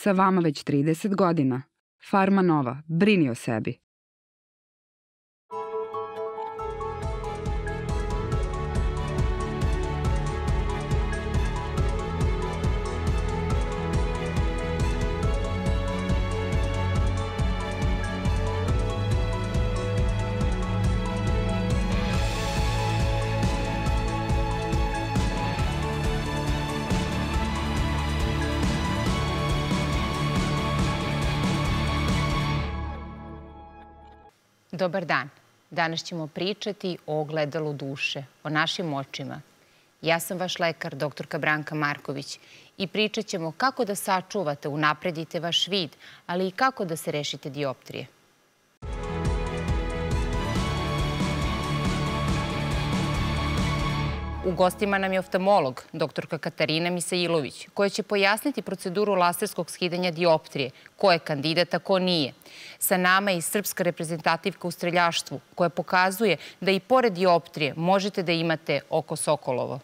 Sa vama već 30 godina. Farma Nova, brini o sebi. Dobar dan. Danas ćemo pričati o ogledalu duše, o našim očima. Ja sam vaš lekar, doktorka Branka Marković, i pričat ćemo kako da sačuvate, unapredite vaš vid, ali i kako da se rešite dioptrije. U gostima nam je oftalmolog, doktorka Katarina Misailović, koja će pojasniti proceduru laserskog skidanja dioptrije, ko je kandidat, a ko nije. Sa nama je i srpska reprezentativka u streljaštvu, koja pokazuje da i pored dioptrije možete da imate oko sokolovo.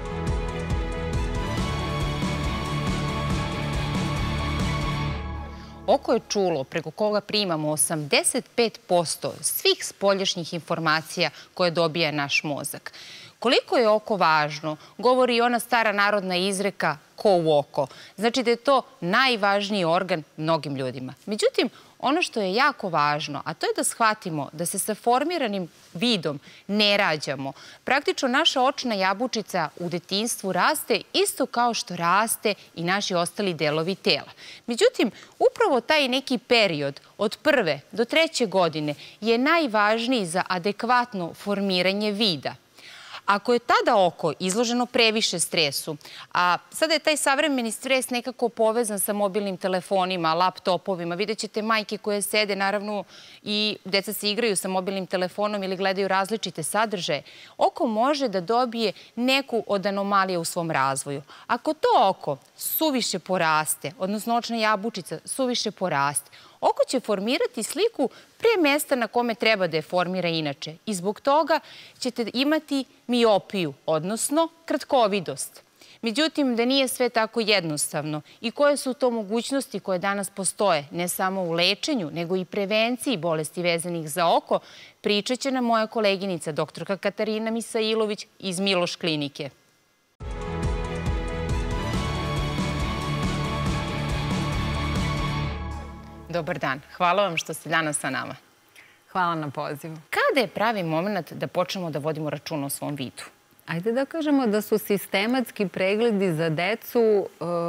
Oko je čulo preko koga primamo 85% svih spoljašnjih informacija koje dobija naš mozak. Koliko je oko važno, govori i ona stara narodna izreka ko u oko. Znači da je to najvažniji organ mnogim ljudima. Međutim, ono što je jako važno, a to je da shvatimo da se sa formiranim vidom ne rađamo. Praktično naša očna jabučica u detinjstvu raste isto kao što raste i naši ostali delovi tela. Međutim, upravo taj neki period od 1. do 3. godine je najvažniji za adekvatno formiranje vida. Ako je tada oko izloženo previše stresu, a sada je taj savremeni stres nekako povezan sa mobilnim telefonima, laptopovima, vidjet ćete majke koje sede, naravno i deca se igraju sa mobilnim telefonom ili gledaju različite sadržaje, oko može da dobije neku od anomalija u svom razvoju. Ako to oko suviše poraste, odnosno očna jabučica suviše poraste, oko će formirati sliku pre mesta na kome treba da je formira inače. I zbog toga ćete imati miopiju, odnosno kratkovidost. Međutim, da nije sve tako jednostavno i koje su to mogućnosti koje danas postoje, ne samo u lečenju, nego i prevenciji bolesti vezanih za oko, pričat će nam moja koleginica, doktorka Katarina Misailović iz Miloš klinike. Dobar dan. Hvala vam što ste danas sa nama. Hvala na pozivu. Kada je pravi moment da počnemo da vodimo računa o svom vidu? Ajde da kažemo da su sistematski pregledi za decu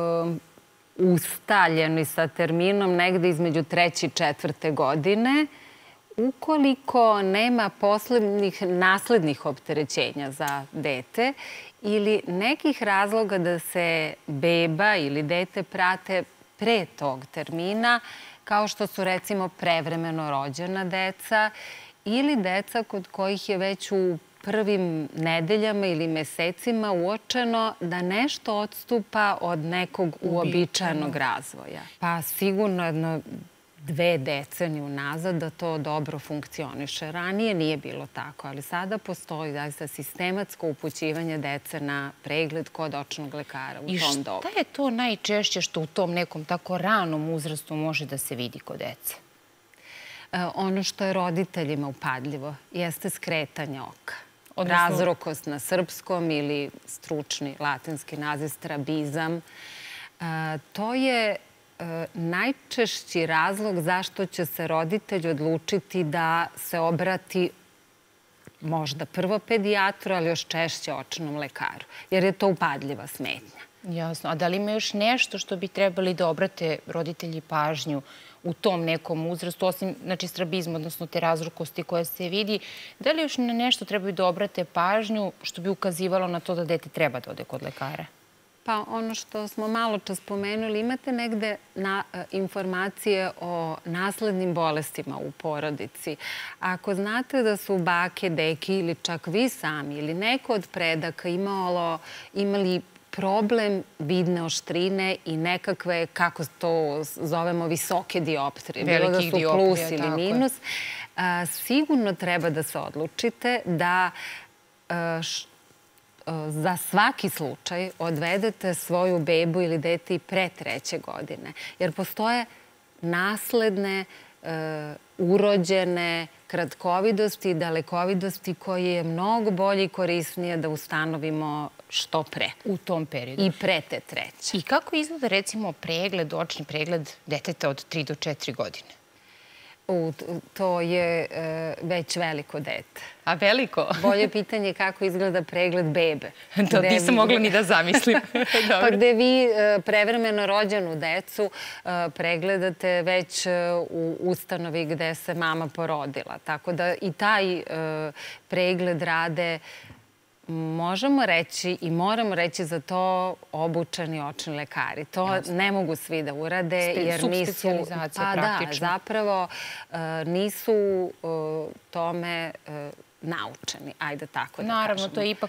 ustaljeni sa terminom negde između 3. i 4. godine, ukoliko nema poslednjih naslednih opterećenja za dete ili nekih razloga da se beba ili dete prate pre tog termina, kao što su recimo prevremeno rođena deca ili deca kod kojih je već u prvim nedeljama ili mesecima uočeno da nešto odstupa od nekog uobičajenog razvoja. Pa sigurno 2 decenije unazad da to dobro funkcioniše. Ranije nije bilo tako, ali sada postoji zaista sistematsko upućivanje dece na pregled kod očnog lekara u tom dobu. I šta je to najčešće što u tom nekom tako ranom uzrastu može da se vidi kod dece? Ono što je roditeljima upadljivo jeste skretanje oka. Razrokost na srpskom ili stručni latinski naziv strabizam. To je najčešći razlog zašto će se roditelj odlučiti da se obrati možda prvo pedijatru, ali još češće očnom lekaru, jer je to upadljiva smetnja. Jasno. A da li ima još nešto što bi trebali da obrate roditelji pažnju u tom nekom uzrastu, osim strabizma, odnosno te razrukosti koje se vidi, da li još na nešto trebaju da obrate pažnju što bi ukazivalo na to da dete treba da ode kod lekara? Pa ono što smo malo čas spomenuli, imate negde informacije o naslednim bolestima u porodici. Ako znate da su bake, deki ili čak vi sami ili neko od predaka imali problem vidne oštrine i nekakve, kako to zovemo, visoke dioptrije, bilo da su plus ili minus, sigurno treba da se odlučite da za svaki slučaj odvedete svoju bebu ili dete i pre 3. godine. Jer postoje nasledne, urođene kratkovidosti i dalekovidosti koje je mnogo bolje i korisnije da ustanovimo što pre. U tom periodu. I pre te 3. I kako izgleda, recimo, očni pregled deteta od 3 do 4 godine? To je već veliko dete. A veliko? Bolje pitanje kako izgleda pregled bebe. To nisam mogla ni da zamislim. Pa gde vi prevremeno rođenu decu pregledate već u ustanovi gde se mama porodila. Tako da i taj pregled rade, možemo reći i moramo reći za to obučeni očni lekari. To ne mogu svi da urade jer nisu... Subspecijalizacija praktično. Da, zapravo nisu tome naučeni, ajde tako da kažemo. Naravno, to je ipak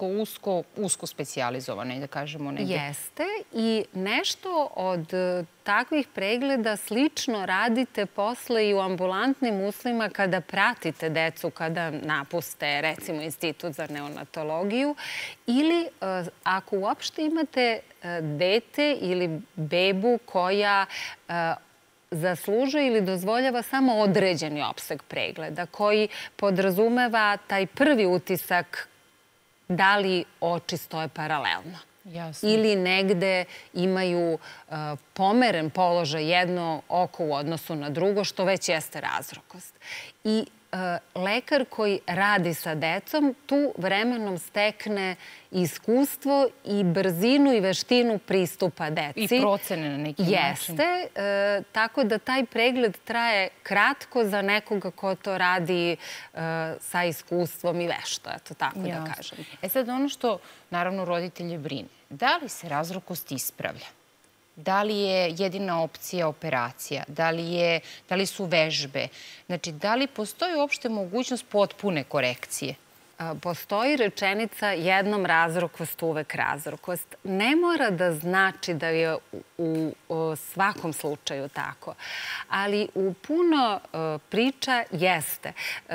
usko specijalizovano, da kažemo negdje. Jeste i nešto od takvih pregleda slično radite posle i u ambulantnim uslovima kada pratite decu, kada napuste, recimo, Institut za neonatologiju ili ako uopšte imate dete ili bebu koja zaslužuje ili dozvoljava samo određeni opseg pregleda koji podrazumeva taj prvi utisak da li oči stoje paralelno. Jasno. Ili negde imaju pomeren položaj jedno oko u odnosu na drugo, što već jeste razrokost. I lekar koji radi sa decom tu vremenom stekne iskustvo i brzinu i veštinu pristupa deci. I procene na neki način. Jeste, tako da taj pregled traje kratko za nekoga ko to radi sa iskustvom i vešto, eto tako da kažem. Sad ono što naravno roditelje brine, da li se razrokost ispravlja? Da li je jedina opcija operacija? Da li su vežbe? Znači, da li postoji uopšte mogućnost potpune korekcije? Postoji rečenica jednom razrokost, uvek razrokost. Ne mora da znači da je u svakom slučaju tako, ali u puno priča jeste.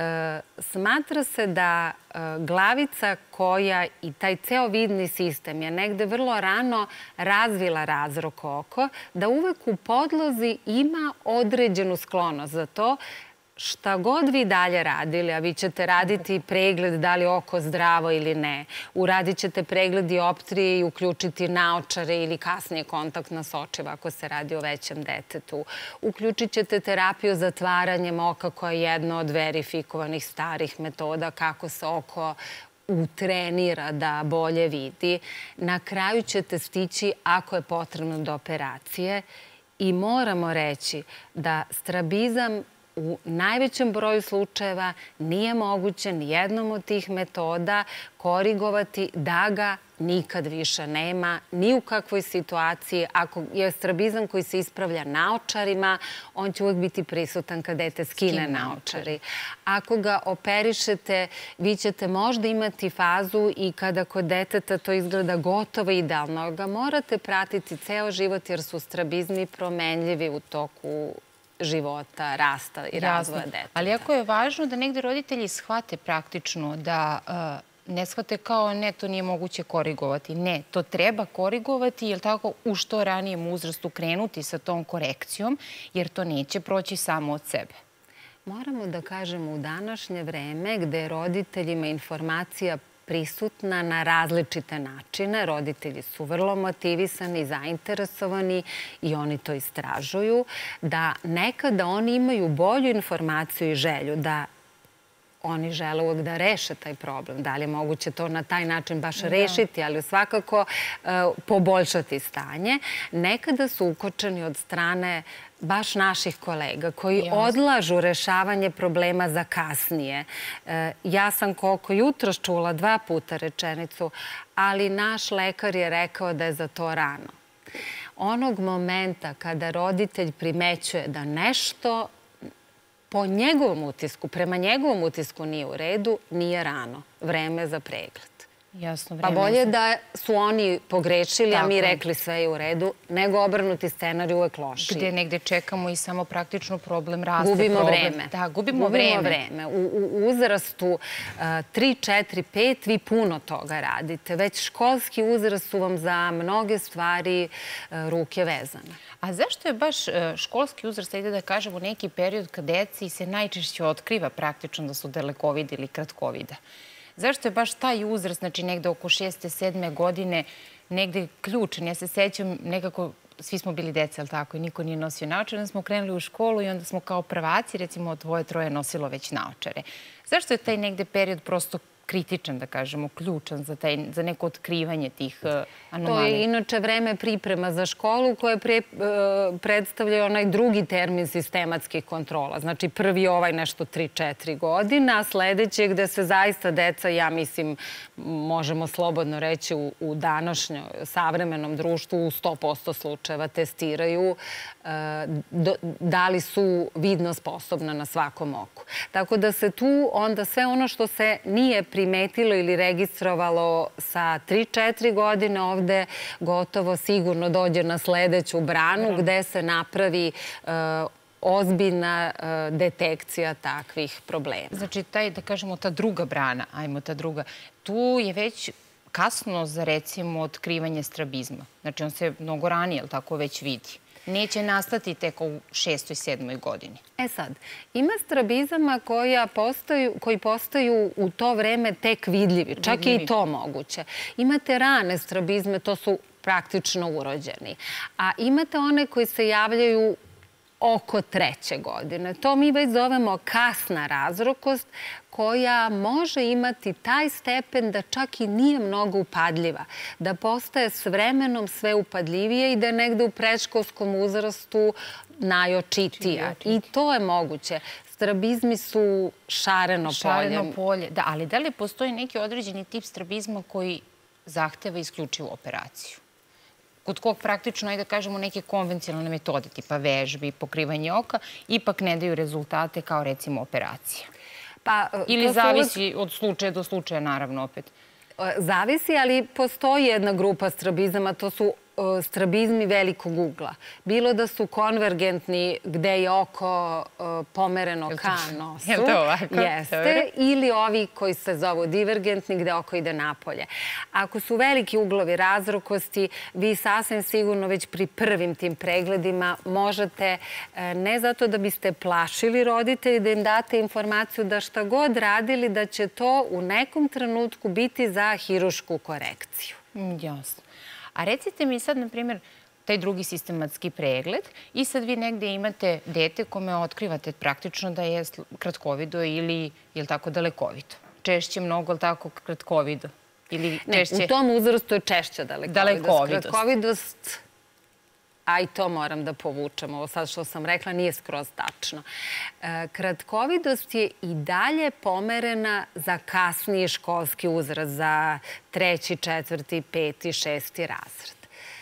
Smatra se da glavica koja i taj ceo vidni sistem je negde vrlo rano razvila razrok oko, da uvek u podlozi ima određenu sklonost za to. Šta god vi dalje radili, a vi ćete raditi pregled da li oko zdravo ili ne, uradit ćete pregled dioptrije i uključiti naočare ili kasnije kontaktna sočiva ako se radi o većem detetu. Uključit ćete terapiju zatvaranjem oka koja je jedna od verifikovanih starih metoda kako se oko utrenira da bolje vidi. Na kraju ćete stići ako je potrebno do operacije i moramo reći da strabizam u najvećem broju slučajeva nije moguće ni jednom od tih metoda korigovati da ga nikad više nema, ni u kakvoj situaciji. Ako je strabizam koji se ispravlja naočarima, on će uvek biti prisutan kad dete skine naočari. Ako ga operišete, vi ćete možda imati fazu i kada kod deteta to izgleda gotovo idealno, ga morate pratiti ceo život jer su strabizmi promenljivi u toku života, rasta i razvoja deteta. Ali ako je važno da negde roditelji shvate praktično da ne shvate kao ne, to nije moguće korigovati. Ne, to treba korigovati, jer tako u što ranijem uzrastu krenuti sa tom korekcijom, jer to neće proći samo od sebe. Moramo da kažemo u današnje vreme gde je roditeljima informacija prisutna na različite načine. Roditelji su vrlo motivisani, zainteresovani i oni to istražuju, da nekada oni imaju bolju informaciju i želju da oni žele uvek da reše taj problem. Da li je moguće to na taj način baš rešiti, ali svakako poboljšati stanje. Nekada su ukočeni od strane baš naših kolega koji odlažu rešavanje problema za kasnije. Ja sam koliko jutros čula 2 puta rečenicu, ali naš lekar je rekao da je za to rano. Onog momenta kada roditelj primećuje da nešto po njegovom utisku, prema njegovom utisku nije u redu, nije rano. Vreme za pregled. Jasno, Pa vreme. bolje da su oni pogrešili, a mi rekli sve je u redu, nego obrnuti scenarij uvek lošiji. Gde negde čekamo i samo praktično problem raste. Gubimo vreme. Da, gubimo vreme. U uzrastu 3, 4, 5 vi puno toga radite. Već školski uzrast su vam za mnoge stvari ruke vezane. A zašto je baš školski uzrast, ajde da kažemo, neki period kad deci se najčešće otkriva praktično da su dalekovida ili kratkovida? Zašto je baš taj uzrast, znači negde oko 6. 7. godine, negde ključan? Ja se sećam nekako, svi smo bili deca, ali tako, i niko nije nosio naočare, onda smo krenuli u školu i onda smo kao prvaci, recimo, 2, 3 nosilo već naočare. Zašto je taj negde period prosto kritičan, da kažemo, ključan za neko otkrivanje tih anomalija? To je inače vreme priprema za školu koje predstavlja onaj drugi termin sistematskih kontrola. Znači prvi ovaj nešto 3-4 godine, a sledeće gde se zaista deca, ja mislim, možemo slobodno reći u današnjoj savremenom društvu u 100% slučajeva testiraju da li su vidno sposobna na svakom oku. Tako da se tu onda sve ono što se nije primetilo ili registrovalo sa 3-4 godine ovde gotovo sigurno dođe na sledeću branu gde se napravi ozbiljna detekcija takvih problema. Znači, da kažemo, ta druga brana, ajmo ta druga, tu je već kasno za, recimo, otkrivanje strabizma. Znači, on se mnogo ranije, ali tako, već vidi. Neće nastati tek u 6. 7. godini. Sad, ima strabizama koji postaju u to vreme tek vidljivi. Čak je i to moguće. Imate rane strabizme, to su praktično urođeni. A imate one koji se javljaju oko 3. godine. To mi već zovemo kasna razrokost, koja može imati taj stepen da čak i nije mnogo upadljiva, da postaje s vremenom sve upadljivije i da je negde u predškolskom uzrastu najočitija. I to je moguće. Strabizmi su šareno polje. Šareno polje, da, ali da li postoji neki određeni tip strabizma koji zahteva isključivu operaciju? Kod kog praktično, ajde da kažemo, neke konvencionalne metode, tipa vežbi, pokrivanje oka, ipak ne daju rezultate kao, recimo, operacija. Ili zavisi od slučaja do slučaja, naravno, opet. Zavisi, ali postoji jedna grupa strabizama, to su strabizmi velikog ugla. Bilo da su konvergentni, gde je oko pomereno ka nosu. Je li to ovako? Jeste. Ili ovi koji se zovu divergentni, gde oko ide napolje. Ako su veliki uglovi razrokosti, vi sasvim sigurno već pri prvim tim pregledima možete, ne zato da biste plašili roditelji, da im date informaciju da šta god radili, da će to u nekom trenutku biti za hirušku korekciju. Jasno. A recite mi sad, na primjer, taj drugi sistematski pregled i sad vi negde imate dete kome otkrivate praktično da je kratkovido ili, je li tako, dalekovido? Češće mnogo, ali tako, kratkovido? Ne, u tom uzrastu je češće dalekovidost. Kratkovidost, a i to moram da povučem, ovo sad što sam rekla nije skroz tačno. Kratkovidost je i dalje pomerena za kasniji školski uzrast, za 3., 4., 5., 6. razred.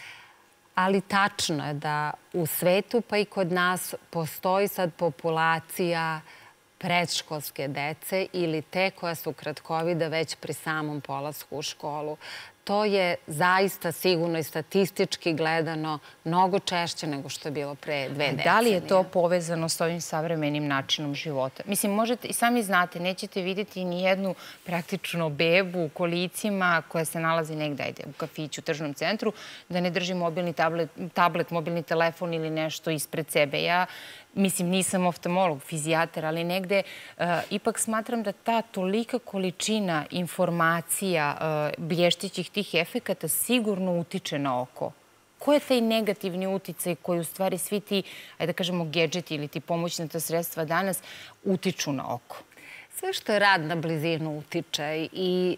Ali tačno je da u svetu, pa i kod nas, postoji sad populacija predškolske dece ili te koja su kratkovida već pri samom polasku u školu. To je zaista sigurno i statistički gledano mnogo češće nego što je bilo pre 2 decenije. Da li je to povezano s ovim savremenim načinom života? Mislim, možete, i sami znate, nećete vidjeti ni jednu praktično bebu u kolicima koja se nalazi negde, ajde, u kafiću, u tržnom centru, da ne drži mobilni tablet, mobilni telefon ili nešto ispred sebe. Ja, mislim, nisam oftalmolog, fizijatar, ali negde ipak smatram da ta tolika količina informacija, blještećih tih efekata sigurno utiče na oko. Ko je taj negativni uticaj koji u stvari svi ti, ajde da kažemo, gedžeti ili ti pomoćna ta sredstva danas utiču na oko? Sve što je rad na blizinu utiče i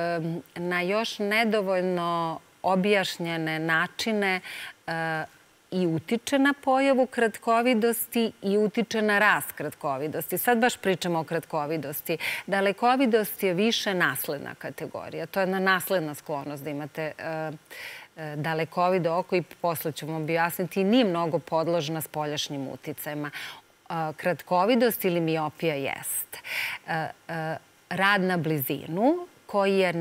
na još nedovoljno objašnjene načine i utiče na pojavu kratkovidosti i utiče na rast kratkovidosti. Sad baš pričamo o kratkovidosti. Dalekovidost je više nasledna kategorija. To je jedna nasledna sklonost da imate dalekovido oko i posle ću vam objasniti. Nije mnogo podložna spoljašnjim uticajima. Kratkovidost ili miopija jest. Rad na blizinu koji je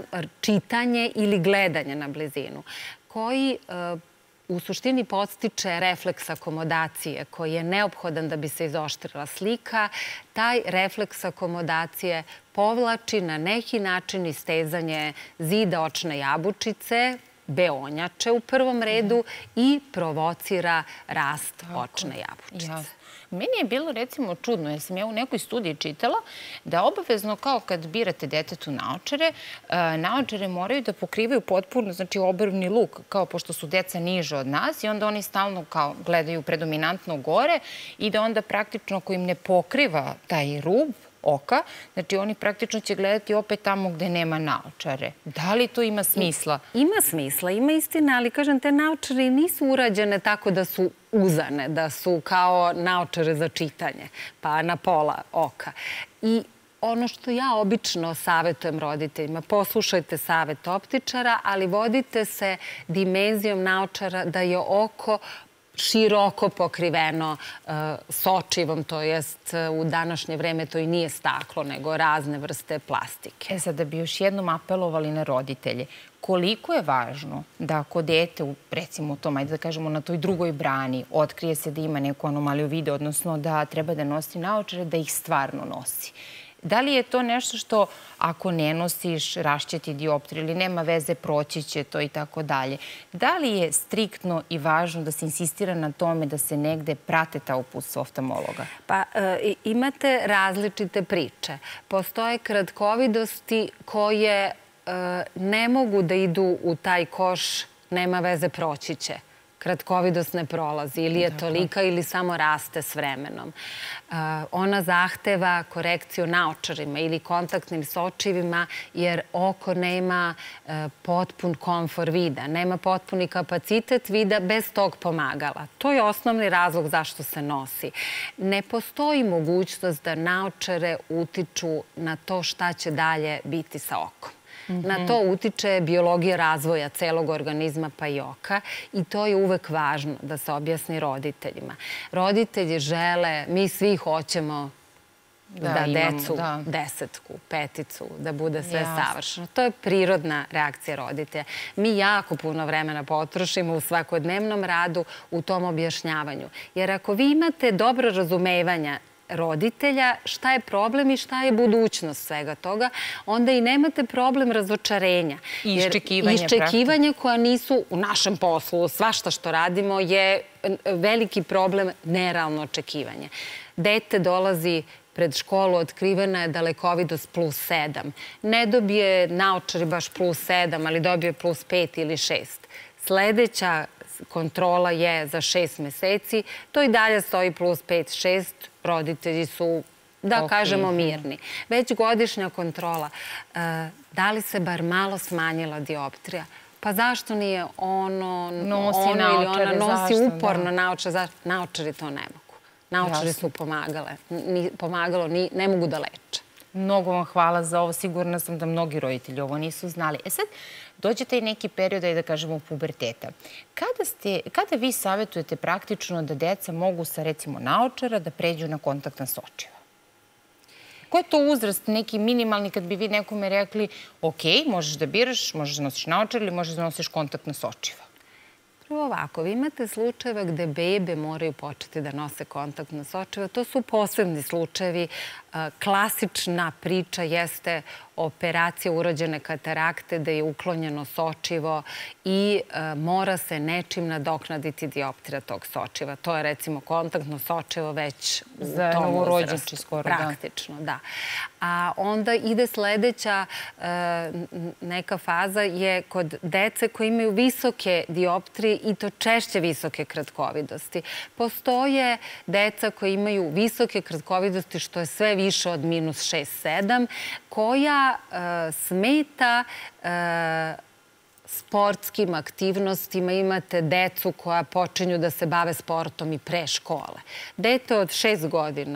čitanje ili gledanje na blizinu, koji u suštini podstiče refleks akomodacije koji je neophodan da bi se izoštrila slika. Taj refleks akomodacije povlači na neki način istezanje zida očne jabučice, beonjače u prvom redu i provocira rast očne jabučice. Meni je bilo recimo čudno, jer sam ja u nekoj studiji čitala da obavezno kao kad birate detetu naočare moraju da pokrivaju potpuno, znači obrvni luk, kao pošto su deca niže od nas i onda oni stalno kao gledaju predominantno gore i da onda praktično ako im ne pokriva taj rub oka, znači oni praktično će gledati opet tamo gde nema naočare. Da li to ima smisla? Ima smisla, ima istina, ali kažem, te naočare nisu urađene tako da su uzane, da su kao naočare za čitanje, pa na pola oka. I ono što ja obično savjetujem roditeljima, poslušajte savjet optičara, ali vodite se dimenzijom naočara da je oko široko pokriveno sočivom, to jest u današnje vreme to i nije staklo, nego razne vrste plastike. Sad, da bi još jednom apelovali na roditelje, koliko je važno da ako dete, recimo tom, ajde da kažemo na toj drugoj brani, otkrije se da ima neku anomaliju vida, odnosno da treba da nosi naočare, da ih stvarno nosi. Da li je to nešto što ako ne nosiš rašće ti dioptriju ili nema veze, proći će to i tako dalje? Da li je striktno i važno da se insistira na tome da se negde prate ta uputstva oftalmologa? Pa imate različite priče. Postoje kratkovidosti koje ne mogu da idu u taj koš, nema veze, proći će. Kratkovidost ne prolazi, ili je tolika ili samo raste s vremenom. Ona zahteva korekciju naočarima ili kontaktnim sočivima jer oko nema potpun komfor vida, nema potpuni kapacitet vida bez tog pomagala. To je osnovni razlog zašto se nosi. Ne postoji mogućnost da naočare utiču na to šta će dalje biti sa okom. Na to utiče biologija razvoja celog organizma pa i oka i to je uvek važno da se objasni roditeljima. Roditelji žele, mi svi hoćemo da decu desetku, peticu, da bude sve savršeno. To je prirodna reakcija roditelja. Mi jako puno vremena potrošimo u svakodnevnom radu u tom objašnjavanju. Jer ako vi imate dobro razumevanja roditelja, šta je problem i šta je budućnost svega toga, onda i nemate problem razočarenja. I iščekivanja koja nisu u našem poslu, svašta što radimo je veliki problem nerealno očekivanje. Dete dolazi pred školu, otkrivena je dalekovidost +7. Ne dobije naočari baš +7, ali dobije +5 ili 6. Sledeća kontrola je za 6 meseci, to i dalje stoji +5, 6, roditelji su, da kažemo, mirni. Već godišnja kontrola, da li se bar malo smanjila dioptrija? Pa zašto nije ono ili ona nosi uporno naočare? Naočari to ne mogu. Naočari su pomagalo, ne mogu da leče. Mnogo vam hvala za ovo. Sigurna sam da mnogi roditelji ovo nisu znali. Sad, dođete i neki period, da kažemo, puberteta. Kada vi savjetujete praktično da deca mogu sa, recimo, naočara da pređu na kontaktna sočiva? Koji je to uzrast, neki minimalni, kad bi vi nekome rekli, ok, možeš da biraš, možeš da nosiš naočar ili možeš da nosiš kontaktna sočiva? Prvo ovako, vi imate slučajeva gde bebe moraju početi da nose kontaktna sočiva. To su posebni slučajevi. Klasična priča jeste operacija urođene katarakte gde je uklonjeno sočivo i mora se nečim nadoknaditi dioptrija tog sočiva. To je recimo kontaktno sočivo već u tom uzrastu. Praktično, da. A onda ide sledeća neka faza je kod dece koji imaju visoke dioptrije i to češće visoke kratkovidosti. Postoje deca koji imaju visoke kratkovidosti što je sve više od -6, -7, koja smeta sportskim aktivnostima. Imate decu koja počinju da se bave sportom i pre škole. Dete od 6 godina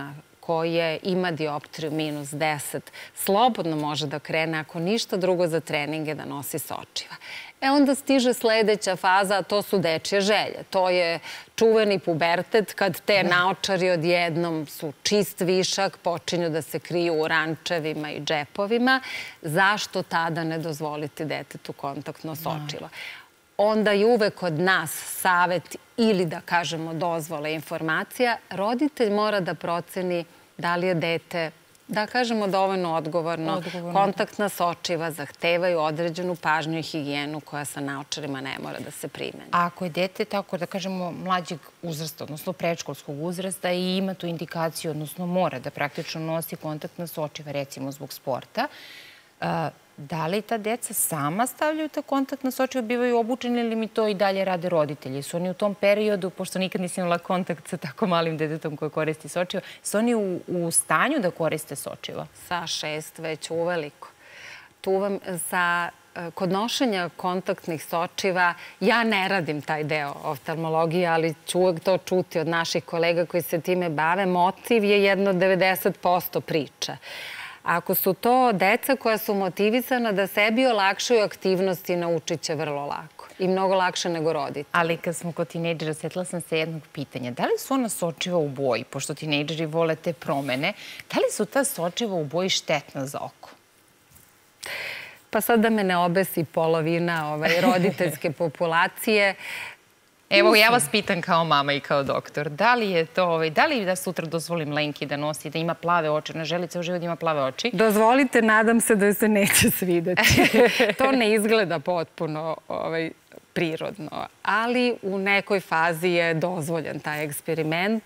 koje ima dioptriju -10 slobodno može da krene, ako ništa drugo za treninge, da nosi sočiva. Onda stiže sledeća faza, a to su dečje želje. To je čuveni pubertet, kad te naočari odjednom su čist višak, počinju da se kriju u rančevima i džepovima. Zašto tada ne dozvoliti detetu kontaktno sočivo? Onda je uvek od nas savet ili, da kažemo, dozvola informacija. Roditelj mora da proceni da li je dete, da kažemo, dovoljno odgovorno. Kontaktna sočiva zahtevaju određenu pažnju i higijenu koja sa naočarima ne mora da se primeni. A ako je dete, tako da kažemo, mlađeg uzrasta, odnosno predškolskog uzrasta i ima tu indikaciju, odnosno mora da praktično nosi kontaktna sočiva, recimo zbog sporta, da li ta deca sama stavljaju ta kontaktna sočiva, bivaju obučeni ili mi to i dalje rade roditelji? Su oni u tom periodu, pošto nikad nisam imala kontakt sa tako malim detetom koji koristi sočiva, su oni u stanju da koriste sočiva? Sa 6 već uveliko. Tu vam kod nošenja kontaktnih sočiva, ja ne radim taj deo oftalmologije, ali ću uvek to čuti od naših kolega koji se time bave. Motiv je jedno 90% priče. Ako su to deca koja su motivisana da sebi olakšaju aktivnosti, naučit će vrlo lako. I mnogo lakše nego roditi. Ali kad smo kod tinejdžera, setila sam se jednog pitanja. Da li su ona sočiva u boji, pošto tinejdžeri vole te promene, da li su ta sočiva u boji štetna za oko? Pa sad da me ne obesi polovina roditeljske populacije. Evo, ja vas pitam kao mama i kao doktor, da li je to, da li da sutra dozvolim Lenki da nosi, da ima plave oči, ona želi ceo život da ima plave oči? Dozvolite, nadam se da se neće svideti. To ne izgleda potpuno prirodno, ali u nekoj fazi je dozvoljen taj eksperiment.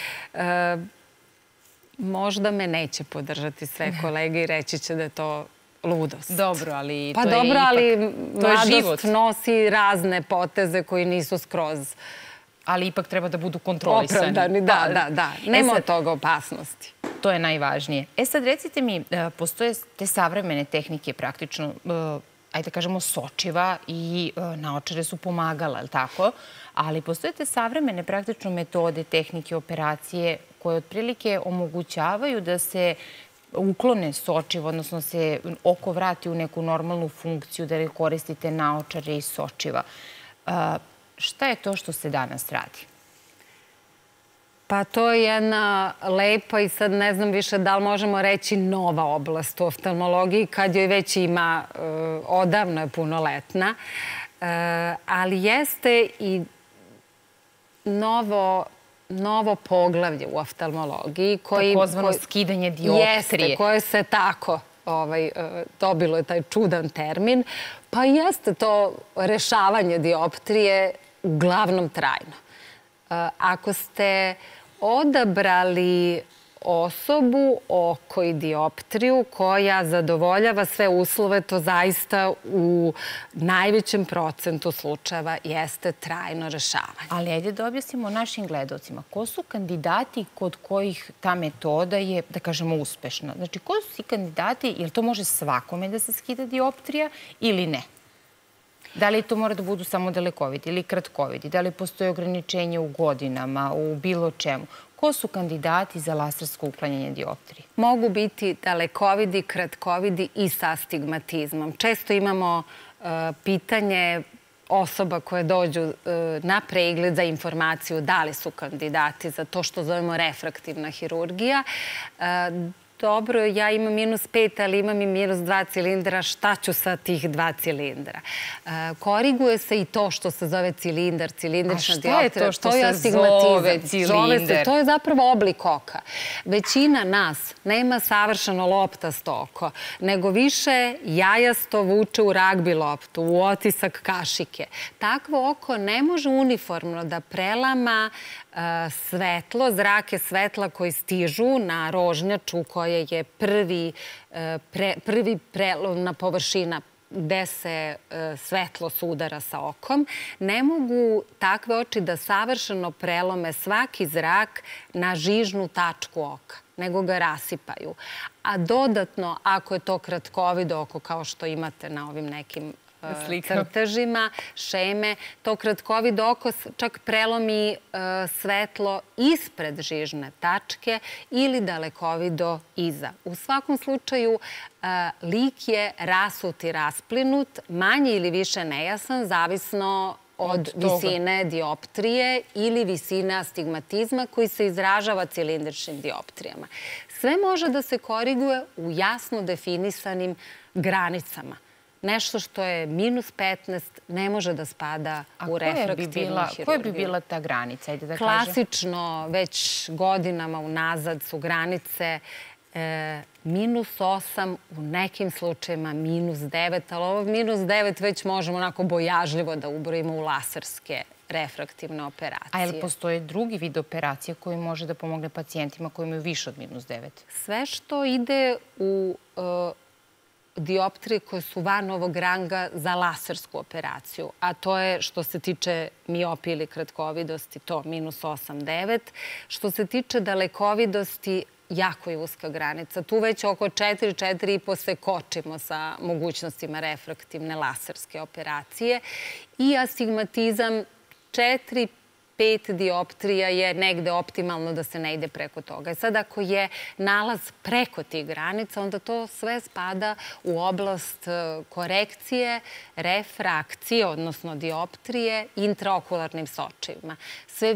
Možda me neće podržati sve kolege i reći će da je to ludost. Dobro, ali to je ipak... Pa dobro, ali mladost nosi razne poteze koji nisu skroz... Ali ipak treba da budu kontrolisani. Opravdani, da. Nema od toga opasnosti. To je najvažnije. Sad recite mi, postoje te savremene tehnike praktično, ajde kažemo sočiva i naočare su pomagala, ali tako? Ali postoje te savremene praktično metode, tehnike, operacije koje otprilike omogućavaju da se uklone sočiva, odnosno se oko vrati u neku normalnu funkciju, da koristite naočare i sočiva. Šta je to što se danas radi? Pa to je jedna lepa i sad ne znam više da li možemo reći nova oblast u oftalmologiji, kad joj već ima, odavno je punoletna, ali jeste i novo poglavlje u oftalmologiji. Takozvano skidanje dioptrije. Jeste, koje se tako dobilo je taj čudan termin. Pa jeste to rešavanje dioptrije uglavnom trajno. Ako ste odabrali osobu, oko i dioptriju koja zadovoljava sve uslove, to zaista u najvećem procentu slučajeva jeste trajno rešavanje. Ali ajde da objasnimo našim gledalcima. Ko su kandidati kod kojih ta metoda je, da kažemo, uspešna? Znači, ko su ti kandidati, jer to može svakome da se skida dioptrija ili ne? Da li to mora da budu samo dalekovidi ili kratkovidi? Da li postoje ograničenje u godinama, u bilo čemu? Ko su kandidati za lasersko uklanjanje dioptrije? Mogu biti dalekovidi, kratkovidi i sa astigmatizmom. Često imamo pitanje osoba koje dođu na pregled za informaciju da li su kandidati za to što zovemo refraktivna hirurgija. Dobro, ja imam -5, ali imam i -2 cilindra. Šta ću sa tih 2 cilindra? Koriguje se i to što se zove cilindar, cilindrična dioptrija. A šta je to što se zove cilindar? To je zapravo oblik oka. Većina nas nema savršeno loptasto oko, nego više jajasto vuče u ragbi loptu, u otisak kašike. Takvo oko ne može uniformno da prelama svetlo, zrake svetla koji stižu na rožnjaču koja je prvi prelovna površina gde se svetlo sudara sa okom. Ne mogu takve oči da savršeno prelome svaki zrak na žižnu tačku oka, nego ga rasipaju. A dodatno, ako je to kratkovido oko kao što imate na ovim nekim crtežima, šeme. To kratkovid oko čak prelomi svetlo ispred žižne tačke ili dalekovido iza. U svakom slučaju, lik je rasut i rasplinut, manje ili više nejasan, zavisno od visine dioptrije ili visine astigmatizma koji se izražava cilindričnim dioptrijama. Sve može da se koriguje u jasno definisanim granicama. Nešto što je -15 ne može da spada u refraktivnu hirurgiju. Koja bi bila ta granica? Klasično, već godinama unazad su granice -8, u nekim slučajima -9, ali ovo -9 već možemo onako bojažljivo da ubrojimo u laserske refraktivne operacije. A je li postoje drugi vid operacije koji može da pomogne pacijentima koji imaju više od -9? Sve što ide u dioptrije koje su van ovog ranga za lasersku operaciju, a to je što se tiče miopije ili kratkovidosti, to -8, -9. Što se tiče dalekovidosti, jako je uska granica. Tu već oko 4,5 se kočimo sa mogućnostima refraktivne laserske operacije i astigmatizam 4-5 dioptrija je negde optimalno da se ne ide preko toga. Sad, ako je nalaz preko tih granica, onda to sve spada u oblast korekcije, refrakcije, odnosno dioptrije, intraokularnim sočivima. Sve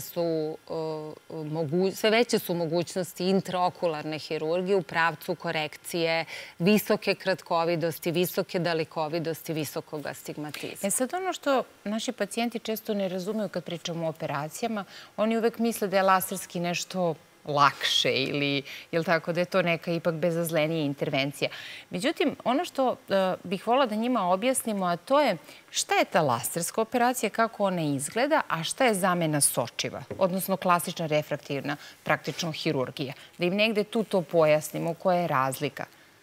veće su mogućnosti intraokularne hirurgije u pravcu korekcije visoke kratkovidosti, visoke dalekovidosti, visokog astigmatizma. Sad ono što naši pacijenti često ne razumeju kad pričamo o operacijama, oni uvek misle da je laserski nešto lakše ili da je to neka ipak bezazlenija intervencija. Međutim, ono što bih volila da njima objasnimo, a to je šta je ta laserska operacija, kako ona izgleda, a šta je zamena sočiva, odnosno klasična refraktivna praktično hirurgija. Da im negde tu to pojasnimo, koja je razlika.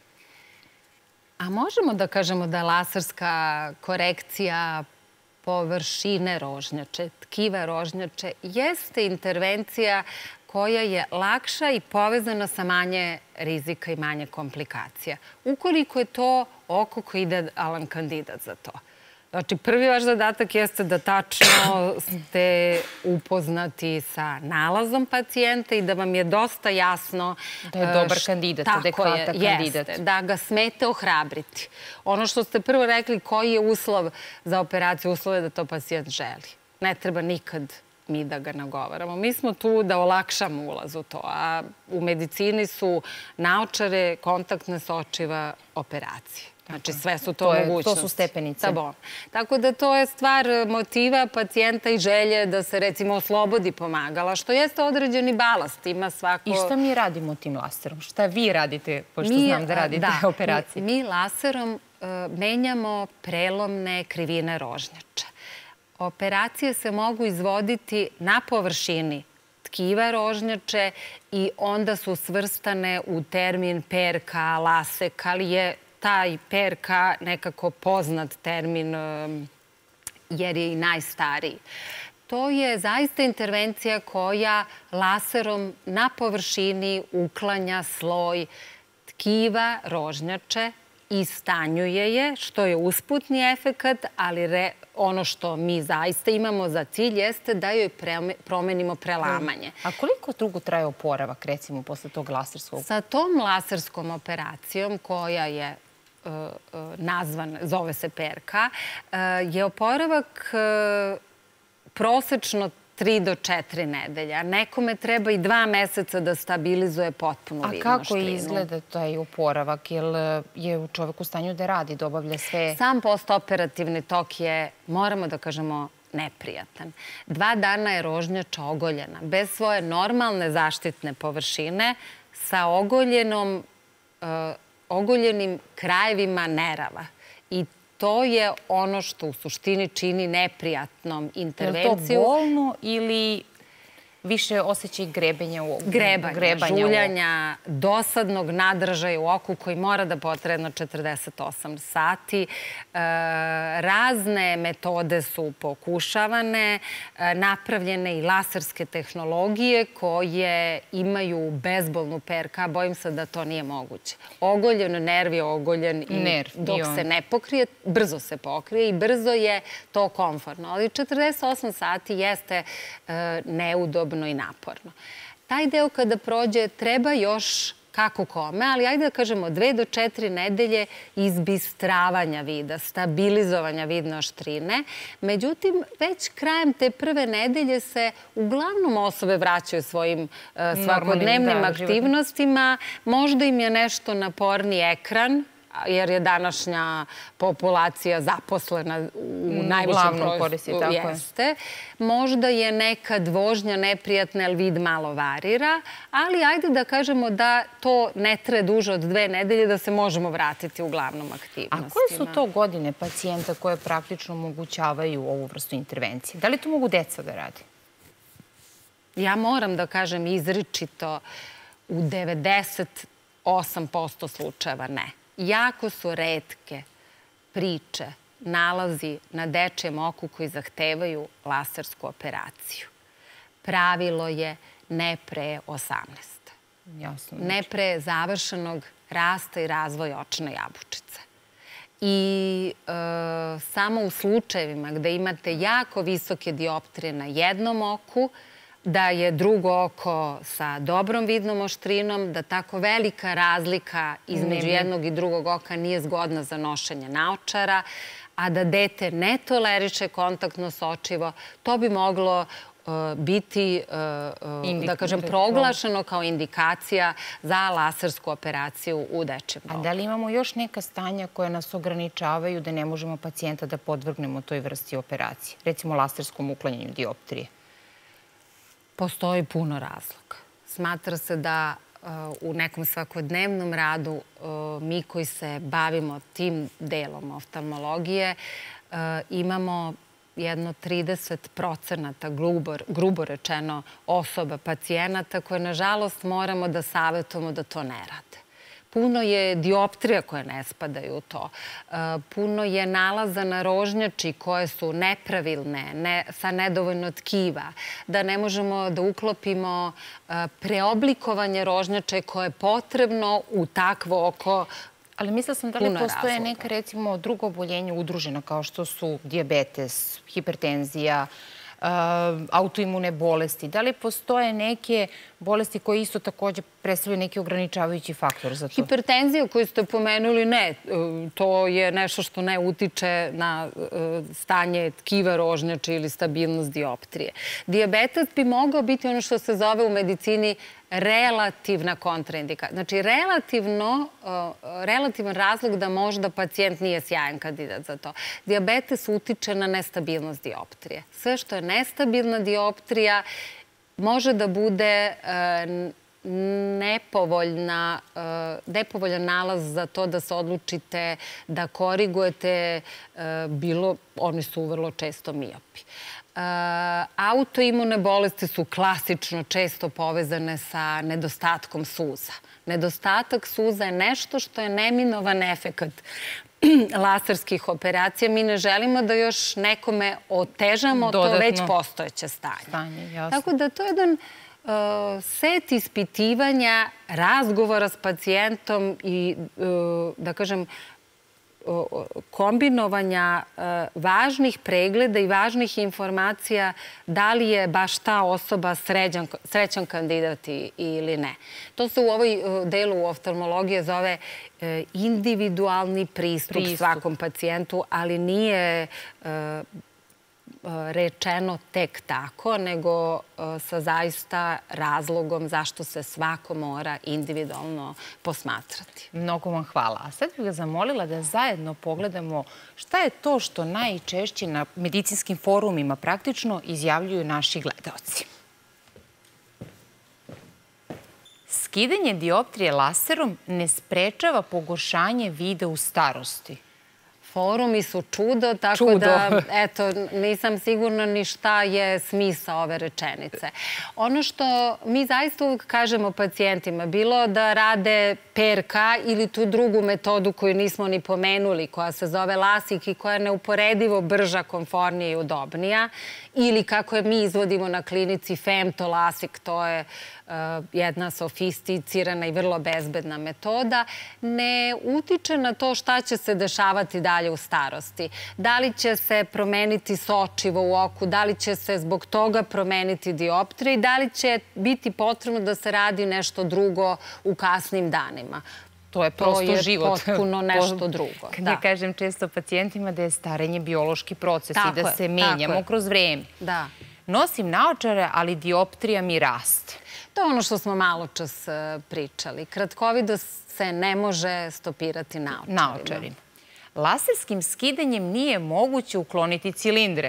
A možemo da kažemo da laserska korekcija površine rožnjače, tkiva rožnjače, jeste intervencija koja je lakša i povezana sa manje rizika i manje komplikacija. Ukoliko je to oko koji ide Alan kandidat za to. Znači, prvi vaš zadatak jeste da tačno ste upoznati sa nalazom pacijenta i da vam je dosta jasno da je dobar kandidat, adekvatan kandidat. Jeste, da ga smete ohrabriti. Ono što ste prvo rekli, koji je uslov za operaciju, uslov je da to pacijent želi. Ne treba nikad mi da ga nagovaramo. Mi smo tu da olakšamo ulaz u to, a u medicini su naočare, kontaktne sočiva, operacije. Znači, sve su to mogućnosti. To su stepenice. Tako da to je stvar motiva pacijenta i želje da se, recimo, oslobodi pomagala, što jeste određeni balast. Ima svako... I šta mi radimo tim laserom? Šta vi radite, pošto znam da radite operacije? Mi laserom menjamo prelomne krivine rožnjača. Operacije se mogu izvoditi na površini tkiva rožnjače i onda su svrstane u termin PRK, lasek, ali je taj PRK nekako poznat termin jer je i najstariji. To je zaista intervencija koja laserom na površini uklanja sloj tkiva rožnjače i stanjuje je, što je usputni efekat, ali ono što mi zaista imamo za cilj jeste da joj promenimo prelamanje. A koliko dugo traje oporavak, recimo, posle tog laserskog? Sa tom laserskom operacijom koja je zove se PRK, je oporavak prosečno 3 do 4 nedelja. Nekome treba i 2 meseca da stabilizuje potpunu vidnoštrinu. A kako izgleda taj oporavak? Je u čoveku u stanju da radi, da obavlja sve? Sam postoperativni tok je, moramo da kažemo, neprijatan. 2 dana je rožnjača ogoljena, bez svoje normalne zaštitne površine, sa ogoljenim krajevima nerava. I to je ono što u suštini čini neprijatnom intervenciju. Je li to bolno ili više osjećaj grebenja u oku. Grebanja, žuljanja, dosadnog nadražaja u oku koji mora da potraje jedno 48 sati. Razne metode su pokušavane, napravljene i laserske tehnologije koje imaju bezbolnu PRK. Bojim se da to nije moguće. Ogoljen nerv je ogoljen i dok se ne pokrije, brzo se pokrije i brzo je to komfortno. Ali 48 sati jeste neudobno i naporno. Taj deo kada prođe treba još kako kome, ali ajde da kažemo 2 do 4 nedelje izbistravanja vida, stabilizovanja vidne oštrine. Međutim, već krajem te prve nedelje se uglavnom osobe vraćaju svojim svakodnevnim aktivnostima. Možda im je nešto naporniji ekran, jer je današnja populacija zaposlena u najvećem broju. Jeste. Možda je nekad vožnja neprijatna, jer vid malo varira, ali ajde da kažemo da to ne traje duže od 2 nedelje, da se možemo vratiti u glavnom aktivnostima. A koje su to godine pacijenta koje praktično omogućavaju ovu vrstu intervencije? Da li to mogu deca da radi? Ja moram da kažem izričito, u 98% slučajeva ne. Jako su retke priče, nalazi na dečijem oku koji zahtevaju lasersku operaciju. Pravilo je ne pre 18. Ne pre završenog rasta i razvoja očne jabučice. I samo u slučajevima gde imate jako visoke dioptrije na jednom oku, da je drugo oko sa dobrom vidnom oštrinom, da tako velika razlika između jednog i drugog oka nije zgodna za nošenje naočara, a da dete ne toleriše kontaktno sočivo, to bi moglo biti, da kažem, proglašeno kao indikacija za lasersku operaciju u dečijem oku. A da li imamo još neka stanja koja nas ograničavaju da ne možemo pacijenta da podvrgnemo toj vrsti operacije? Recimo laserskom uklanjanju dioptrije. Postoji puno razloga. Smatra se da u nekom svakodnevnom radu mi koji se bavimo tim delom oftalmologije imamo jedno 30% grubo rečeno osoba, pacijenata koje nažalost moramo da savjetujemo da to ne rade. Puno je dioptrija koje ne spadaju u to. Puno je nalaza na rožnjači koje su nepravilne, sa nedovoljno tkiva. Da ne možemo da uklopimo preoblikovanje rožnjače koje je potrebno u takvo oko. Ali mislila sam da li postoje neka, recimo, druga oboljenja udružena kao što su dijabetes, hipertenzija, autoimune bolesti. Da li postoje neke bolesti koje isto također predstavljaju neki ograničavajući faktor za to? Hipertenzija koju ste pomenuli, ne. To je nešto što ne utiče na stanje tkiva rožnjače ili stabilnost dioptrije. Dijabetes bi mogao biti ono što se zove u medicini relativna kontraindikacija. Znači, relativan razlog da možda pacijent nije sjajan kandidat za to. Dijabetes utiče na nestabilnost dioptrije. Sve što je nestabilna dioptrija može da bude nepovoljan nalaz za to da se odlučite da korigujete bilo, oni su vrlo često miopi. Autoimune bolesti su klasično često povezane sa nedostatkom suza. Nedostatak suza je nešto što je neminovan efekat laserskih operacija. Mi ne želimo da još nekome otežamo to već postojeće stanje. Tako da to je jedan set ispitivanja, razgovora s pacijentom i, da kažem, kombinovanja važnih pregleda i važnih informacija da li je baš ta osoba srećan kandidat ili ne. To se u ovoj delu oftalmologije zove individualni pristup svakom pacijentu, ali nije rečeno tek tako, nego sa zaista razlogom zašto se svako mora individualno posmatrati. Mnogo vam hvala. A sad bih ga zamolila da zajedno pogledamo šta je to što najčešće na medicinskim forumima praktično izjavljuju naši gledaoci. Skidanje dioptrije laserom ne sprečava pogoršanje vida u starosti. Forumi su čudo, tako da, eto, nisam sigurna ni šta je smisao ove rečenice. Ono što mi zaista uvijek kažemo pacijentima, bilo da rade PRK ili tu drugu metodu koju nismo ni pomenuli, koja se zove LASIK i koja je neuporedivo brža, komfornija i udobnija, ili kako je mi izvodimo na klinici Femto LASIK, to je jedna sofisticirana i vrlo bezbedna metoda, ne utiče na to šta će se dešavati dalje u starosti. Da li će se promeniti sočivo u oku, da li će se zbog toga promeniti dioptrija i da li će biti potrebno da se radi nešto drugo u kasnim danima. To je prosto život. To je potpuno nešto drugo. Kad ja kažem često pacijentima da je starenje biološki proces i da se menjamo kroz vreme. Da. Nosim naočare, ali dioptrija mi raste. To je ono što smo malo čas pričali. Kratkovidost se ne može stopirati naočarima. Laserskim skidanjem nije moguće ukloniti cilindre.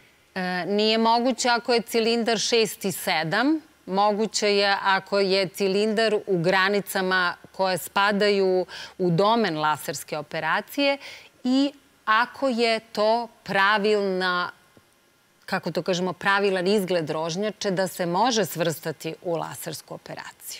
Nije moguće ako je cilindar 6 i 7. Moguće je ako je cilindar u granicama koje spadaju u domen laserske operacije i ako je to pravilna, kako to kažemo, pravilan izgled rožnjače da se može svrstati u lasersku operaciju.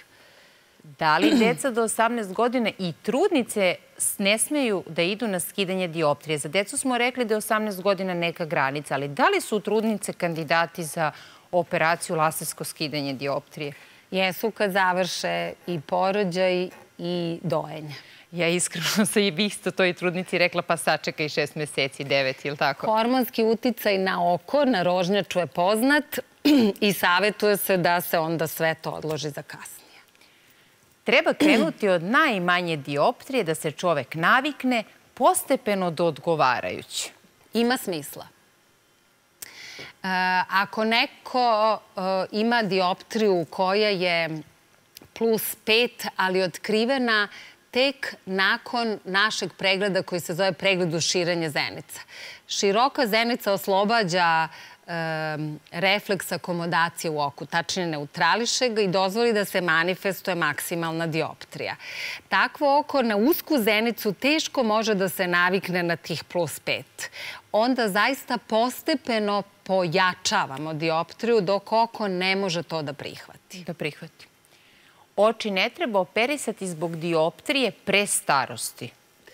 Da li deca do 18 godina i trudnice ne smeju da idu na skidanje dioptrije? Za decu smo rekli da je 18 godina neka granica, ali da li su trudnice kandidati za operaciju lasersko skidanje dioptrije? Jesu kad završe i porođaj i dojenje. Ja iskreno sam i isto toj trudnici rekla pa sačekaj 6 meseci, 9, ili tako? Hormonski uticaj na oko, na rožnjaču je poznat i savjetuje se da se onda sve to odloži za kasnije. Treba krenuti od najmanje dioptrije da se čovek navikne postepeno do odgovarajuće. Ima smisla. Ako neko ima dioptriju koja je +5, ali otkrivena tek nakon našeg pregleda koji se zove pregled širenja zenica. Široka zenica oslobađa refleks akomodacije u oku, tačnije neutrališe ga i dozvoli da se manifestuje maksimalna dioptrija. Takvo oko na usku zenicu teško može da se navikne na tih +5. Onda zaista postepeno pojačavamo dioptriju dok oko ne može to da prihvati. Oči ne treba operisati zbog dioptrije pre starosti.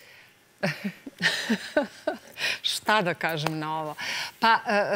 Šta da kažem na ovo? Pa,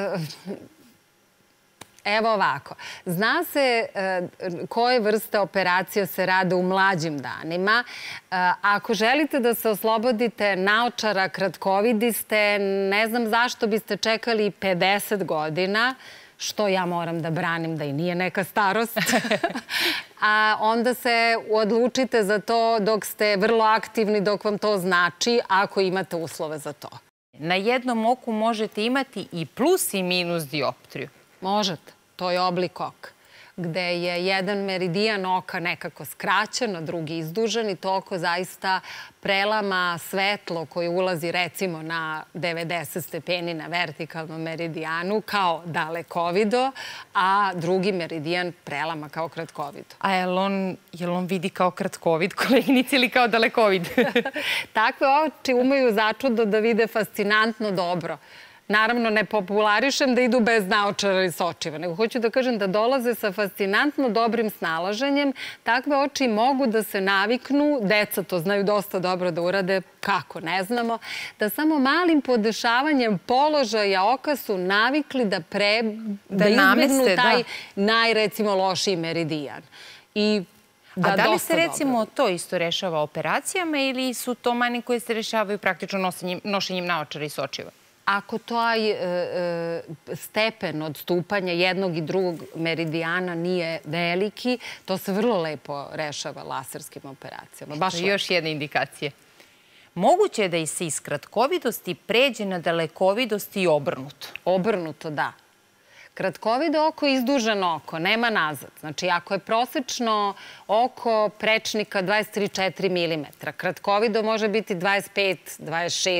evo ovako. Zna se koje vrste operacija se rade u mlađim danima. Ako želite da se oslobodite naočara, kratkovidi ste, ne znam zašto biste čekali 50 godina, što ja moram da branim da i nije neka starost. A onda se odlučite za to dok ste vrlo aktivni, dok vam to znači, ako imate uslove za to. Na jednom oku možete imati i plus i minus dioptriju. Možete. To je oblik oka, gde je jedan meridijan oka nekako skraćen, a drugi izdužen i to oko zaista prelama svetlo koje ulazi recimo na 90 stepeni na vertikalnom meridijanu kao dalekovido, a drugi meridijan prelama kao kratkovido. A jel on vidi kao kratkovid, koleginici, ili kao dalekovid? Takve oči umeju začudo da vide fascinantno dobro. Naravno, ne popularišem da idu bez naočara i sočiva, nego hoću da kažem da dolaze sa fascinantno dobrim snalaženjem. Takve oči mogu da se naviknu, deca to znaju dosta dobro da urade, kako ne znamo, da samo malim podešavanjem položaja oka su navikli da izbjegnu taj najrecimo lošiji meridijan. A da li se recimo to isto rešava operacijama ili su to mani koje se rešavaju praktično nošenjem naočara i sočiva? Ako taj stepen odstupanja jednog i drugog meridijana nije veliki, to se vrlo lepo rešava laserskim operacijama. To je još jedna indikacija. Moguće je da se iz kratkovidosti pređe na dalekovidost i obrnuto. Obrnuto, da. Kratkovido oko je izduženo oko, nema nazad. Znači, ako je prosečno oko prečnika 23-4 mm, kratkovido može biti 25, 26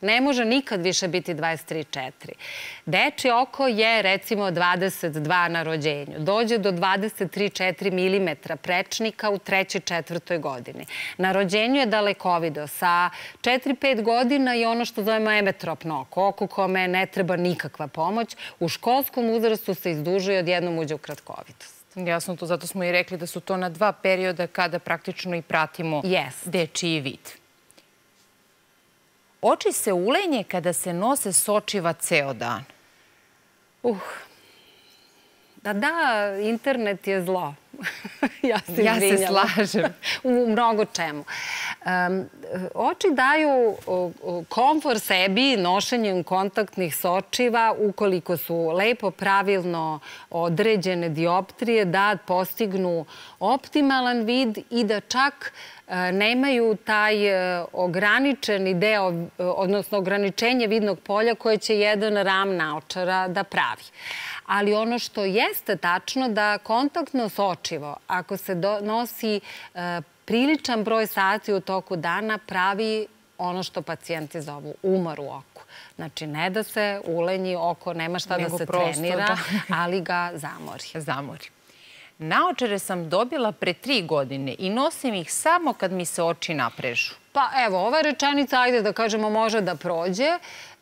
Ne može nikad više biti 23,4. Dečje oko je recimo 22 na rođenju. Dođe do 23,4 mm prečnika u 3. 4. godini. Na rođenju je dalekovido. Sa 4-5 godina je ono što zovemo emetropno oko, oko kome ne treba nikakva pomoć. U školskom uzrastu se izdužuje odjednom uđe u kratkovitost. Jasno, to zato smo i rekli da su to na 2 perioda kada praktično i pratimo dečiji vid. Oči se ulenje kada se nose sočiva ceo dan. Da, internet je zlo. Ja se slažem. U mnogo čemu. Oči daju komfor sebi nošenjem kontaktnih sočiva ukoliko su lepo, pravilno određene dioptrije da postignu optimalan vid i da čak nemaju taj ograničeni deo, odnosno ograničenje vidnog polja koje će jedan ram naočara da pravi. Ali ono što jeste tačno da kontaktno sočivo, ako se nosi priličan broj sati u toku dana, pravi ono što pacijenti zovu umor u oku. Znači, ne da se ulenji oko, nema šta da se trenira, ali ga zamori. Naočare sam dobila pre 3 godine i nosim ih samo kad mi se oči naprežu. Pa evo, ova rečenica, ajde da kažemo, može da prođe.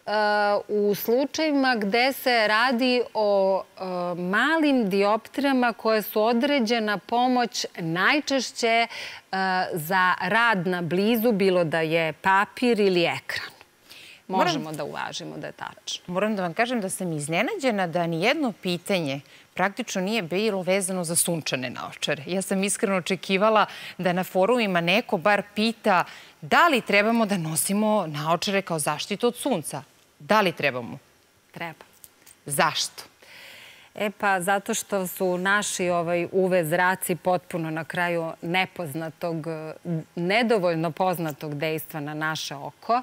U slučajima gde se radi o malim dioptrijama koje su određena pomoć najčešće za rad na blizu, bilo da je papir ili ekran. Možemo da uvažimo da je tačno. Moram da vam kažem da sam iznenađena da nijedno pitanje praktično nije bilo vezano za sunčane naočare. Ja sam iskreno očekivala da na forumima neko bar pita da li trebamo da nosimo naočare kao zaštitu od sunca. Da li trebamo? Treba. Zašto? Pa zato što su naši UV zraci potpuno na kraju nepoznatog, nedovoljno poznatog dejstva na naše oko.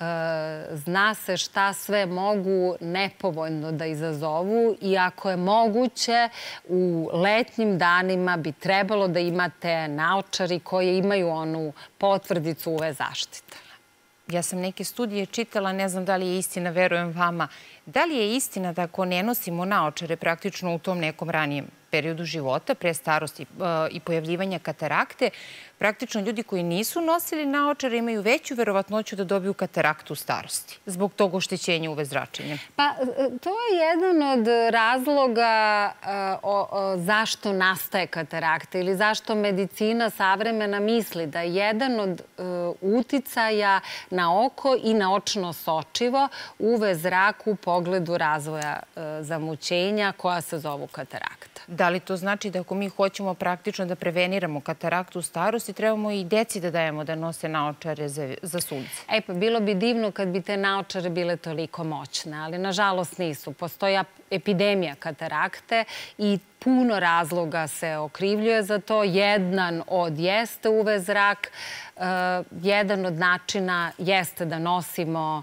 Zna se šta sve mogu nepovoljno da izazovu i ako je moguće, u letnjim danima bi trebalo da imate naočari koji imaju onu potvrdicu UV zaštite. Ja sam neke studije čitala, ne znam da li je istina, verujem vama. Da li je istina da ako ne nosimo naočare praktično u tom nekom ranijem periodu života, pre starosti i pojavljivanja katarakte, praktično ljudi koji nisu nosili naočare imaju veću verovatnoću da dobiju kataraktu u starosti zbog tog oštećenja UV zračenja? Pa to je jedan od razloga zašto nastaje katarakta ili zašto medicina savremena misli da je jedan od uticaja na oko i na očno sočivo UV zrak u pogledu razvoja zamućenja koja se zovu katarakta. Da li to znači da ako mi hoćemo praktično da preveniramo kataraktu u starosti, trebamo i deci da dajemo da nose naočare za sunce? Pa bilo bi divno kad bi te naočare bile toliko moćne, ali nažalost nisu. Postoji epidemija katarakte i puno razloga se okrivljuje za to. Jedan od jeste UV zrak, jedan od načina jeste da nosimo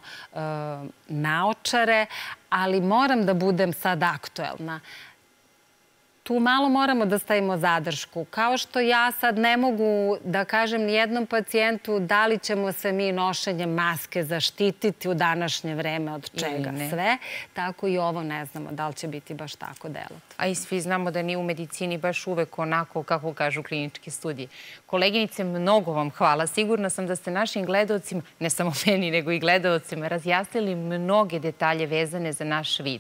naočare, ali moram da budem sad aktuelna. Tu malo moramo da stavimo zadršku. Kao što ja sad ne mogu da kažem nijednom pacijentu da li ćemo se mi nošenjem maske zaštititi u današnje vreme od čega sve, tako i ovo ne znamo da li će biti baš tako delotvorno. A i svi znamo da nije u medicini baš uvek onako kako kažu kliničke studije. Koleginice, mnogo vam hvala. Sigurna sam da ste našim gledaocima, ne samo meni nego i gledaocima, razjasnili mnoge detalje vezane za naš vid.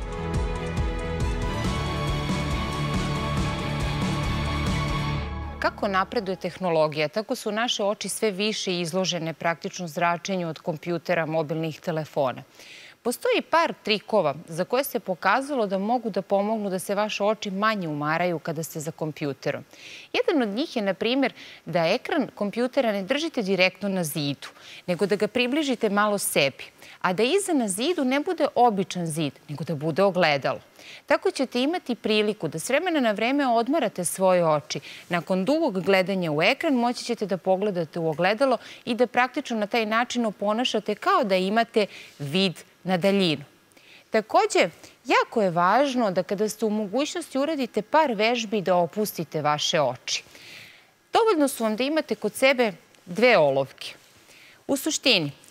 Kako napreduje tehnologija, tako su naše oči sve više izložene praktično zračenju od kompjutera, mobilnih telefona. Postoji par trikova za koje se pokazalo da mogu da pomognu da se vaše oči manje umaraju kada ste za kompjuterom. Jedan od njih je, na primjer, da ekran kompjutera ne držite direktno na zidu, nego da ga približite malo sebi, a da iza na zidu ne bude običan zid, nego da bude ogledalo. Tako ćete imati priliku da s vremena na vreme odmarate svoje oči. Nakon dugog gledanja u ekran moći ćete da pogledate u ogledalo i da praktično na taj način oponašate kao da imate vid na daljinu. Takođe, jako je važno da kada ste u mogućnosti uradite par vežbi da opustite vaše oči. Dovoljno su vam da imate kod sebe 2 olovke. U suštini,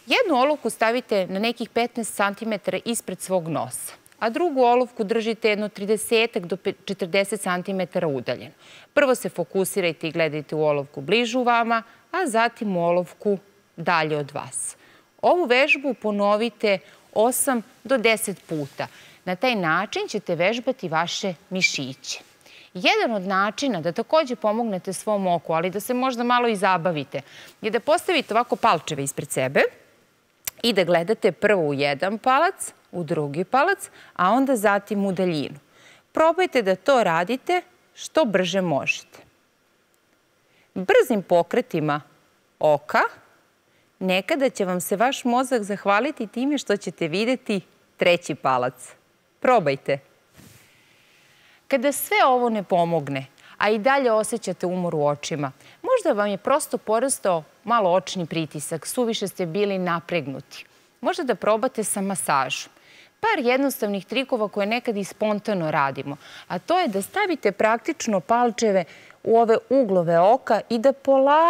Jednu olovku stavite na nekih 15 cm ispred svog nosa, a drugu olovku držite jedno 30 do 40 cm udaljeno. Prvo se fokusirajte i gledajte u olovku bližu vama, a zatim u olovku dalje od vas. Ovu vežbu ponovite 8 do 10 puta. Na taj način ćete vežbati vaše mišiće. Jedan od načina da takođe pomognete svom oku, ali da se možda malo i zabavite, je da postavite ovako palčeve ispred sebe i da gledate prvo u jedan palac, u drugi palac, a onda zatim u daljinu. Probajte da to radite što brže možete. Brzim pokretima oka nekada će vam se vaš mozak zahvaliti time što ćete videti treći palac. Probajte. Kada sve ovo ne pomogne, a i dalje osjećate umor u očima, možda vam je prosto porastao malo očni pritisak, suviše ste bili napregnuti. Možda da probate sa masažom. Par jednostavnih trikova koje nekad i spontano radimo, a to je da stavite praktično palčeve u ove uglove oka i da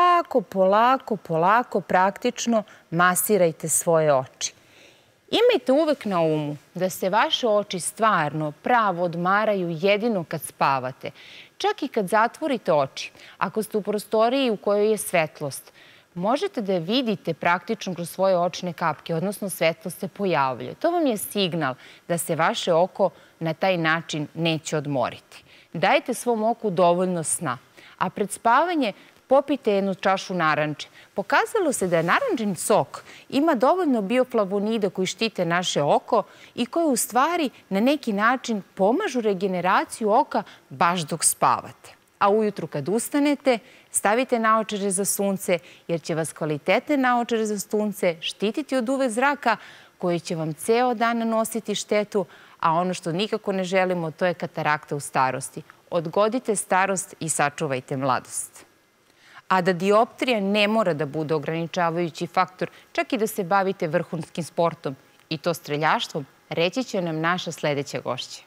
polako praktično masirajte svoje oči. Imajte uvek na umu da se vaše oči stvarno pravo odmaraju jedino kad spavate. Čak i kad zatvorite oči, ako ste u prostoriji u kojoj je svetlost, možete da vidite praktično kroz svoje očne kapke, odnosno svetlost se pojavljuje. To vam je signal da se vaše oko na taj način neće odmoriti. Dajte svom oku dovoljno sna, a pred spavanje popijte jednu čašu naranče. Pokazalo se da narančin sok ima dovoljno bioflavonida koji štite naše oko i koji u stvari na neki način pomažu regeneraciju oka baš dok spavate. A ujutru kad ustanete, stavite naočare za sunce jer će vas kvalitetne naočare za sunce štititi od UV zraka koji će vam ceo dan nanositi štetu, a ono što nikako ne želimo to je katarakta u starosti. Odgodite starost i sačuvajte mladost. A da dioptrija ne mora da bude ograničavajući faktor, čak i da se bavite vrhunskim sportom i to streljaštvom, reći će nam naša sledeća gošća.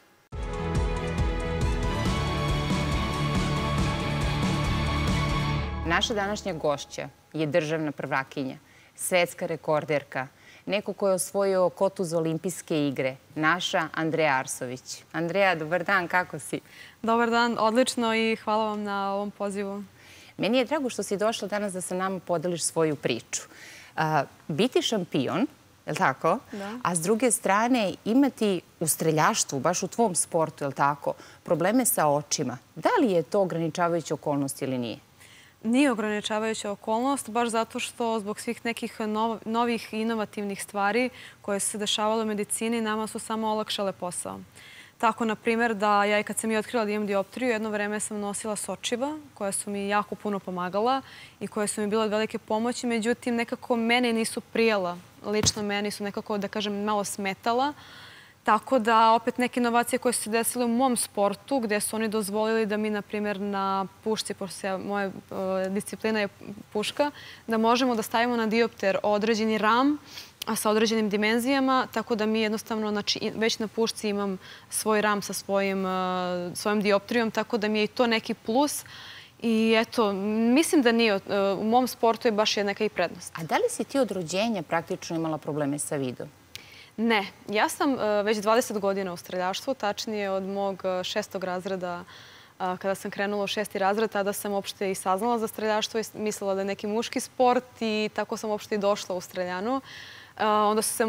Naša današnja gošća je državna prvakinja, svetska rekorderka, neko ko je osvojio kotu za olimpijske igre, naša Andreja Arsović. Andreja, dobar dan, kako si? Dobar dan, odlično i hvala vam na ovom pozivu. Meni je drago što si došla danas da sa nama podeliš svoju priču. Biti šampion, je li tako? Da. A s druge strane imati u streljaštvu, baš u tvom sportu, je li tako, probleme sa očima. Da li je to ograničavajuća okolnost ili nije? Nije ograničavajuća okolnost, baš zato što zbog svih nekih novih i inovativnih stvari koje su se dešavale u medicini, nama su samo olakšale posao. Tako, na primjer, da ja i kad sam i otkrila da imam dioptriju, jedno vreme sam nosila sočiva koja su mi jako puno pomagala i koje su mi bile od velike pomoći, međutim, nekako mene nisu prijela. Lično meni su nekako, da kažem, malo smetala. Tako da, opet neke inovacije koje su se desile u mom sportu, gde su oni dozvolili da mi, na primjer, na pušci, pošto moja disciplina je puška, da možemo da stavimo na diopter određeni ram sa određenim dimenzijama, tako da mi jednostavno, znači, već na pušci imam svoj ram sa svojom dioptrijom, tako da mi je i to neki plus. I eto, mislim da nije. U mom sportu je baš neka i prednost. A da li si ti od rođenja praktično imala probleme sa vidom? Ne. Ja sam već 20 godina u streljaštvu, tačnije od mog 6. razreda. Kada sam krenula u 6. razred, tada sam uopšte i saznala za streljaštvo i mislila da je neki muški sport i tako sam uopšte i došla u streljanu. Onda su se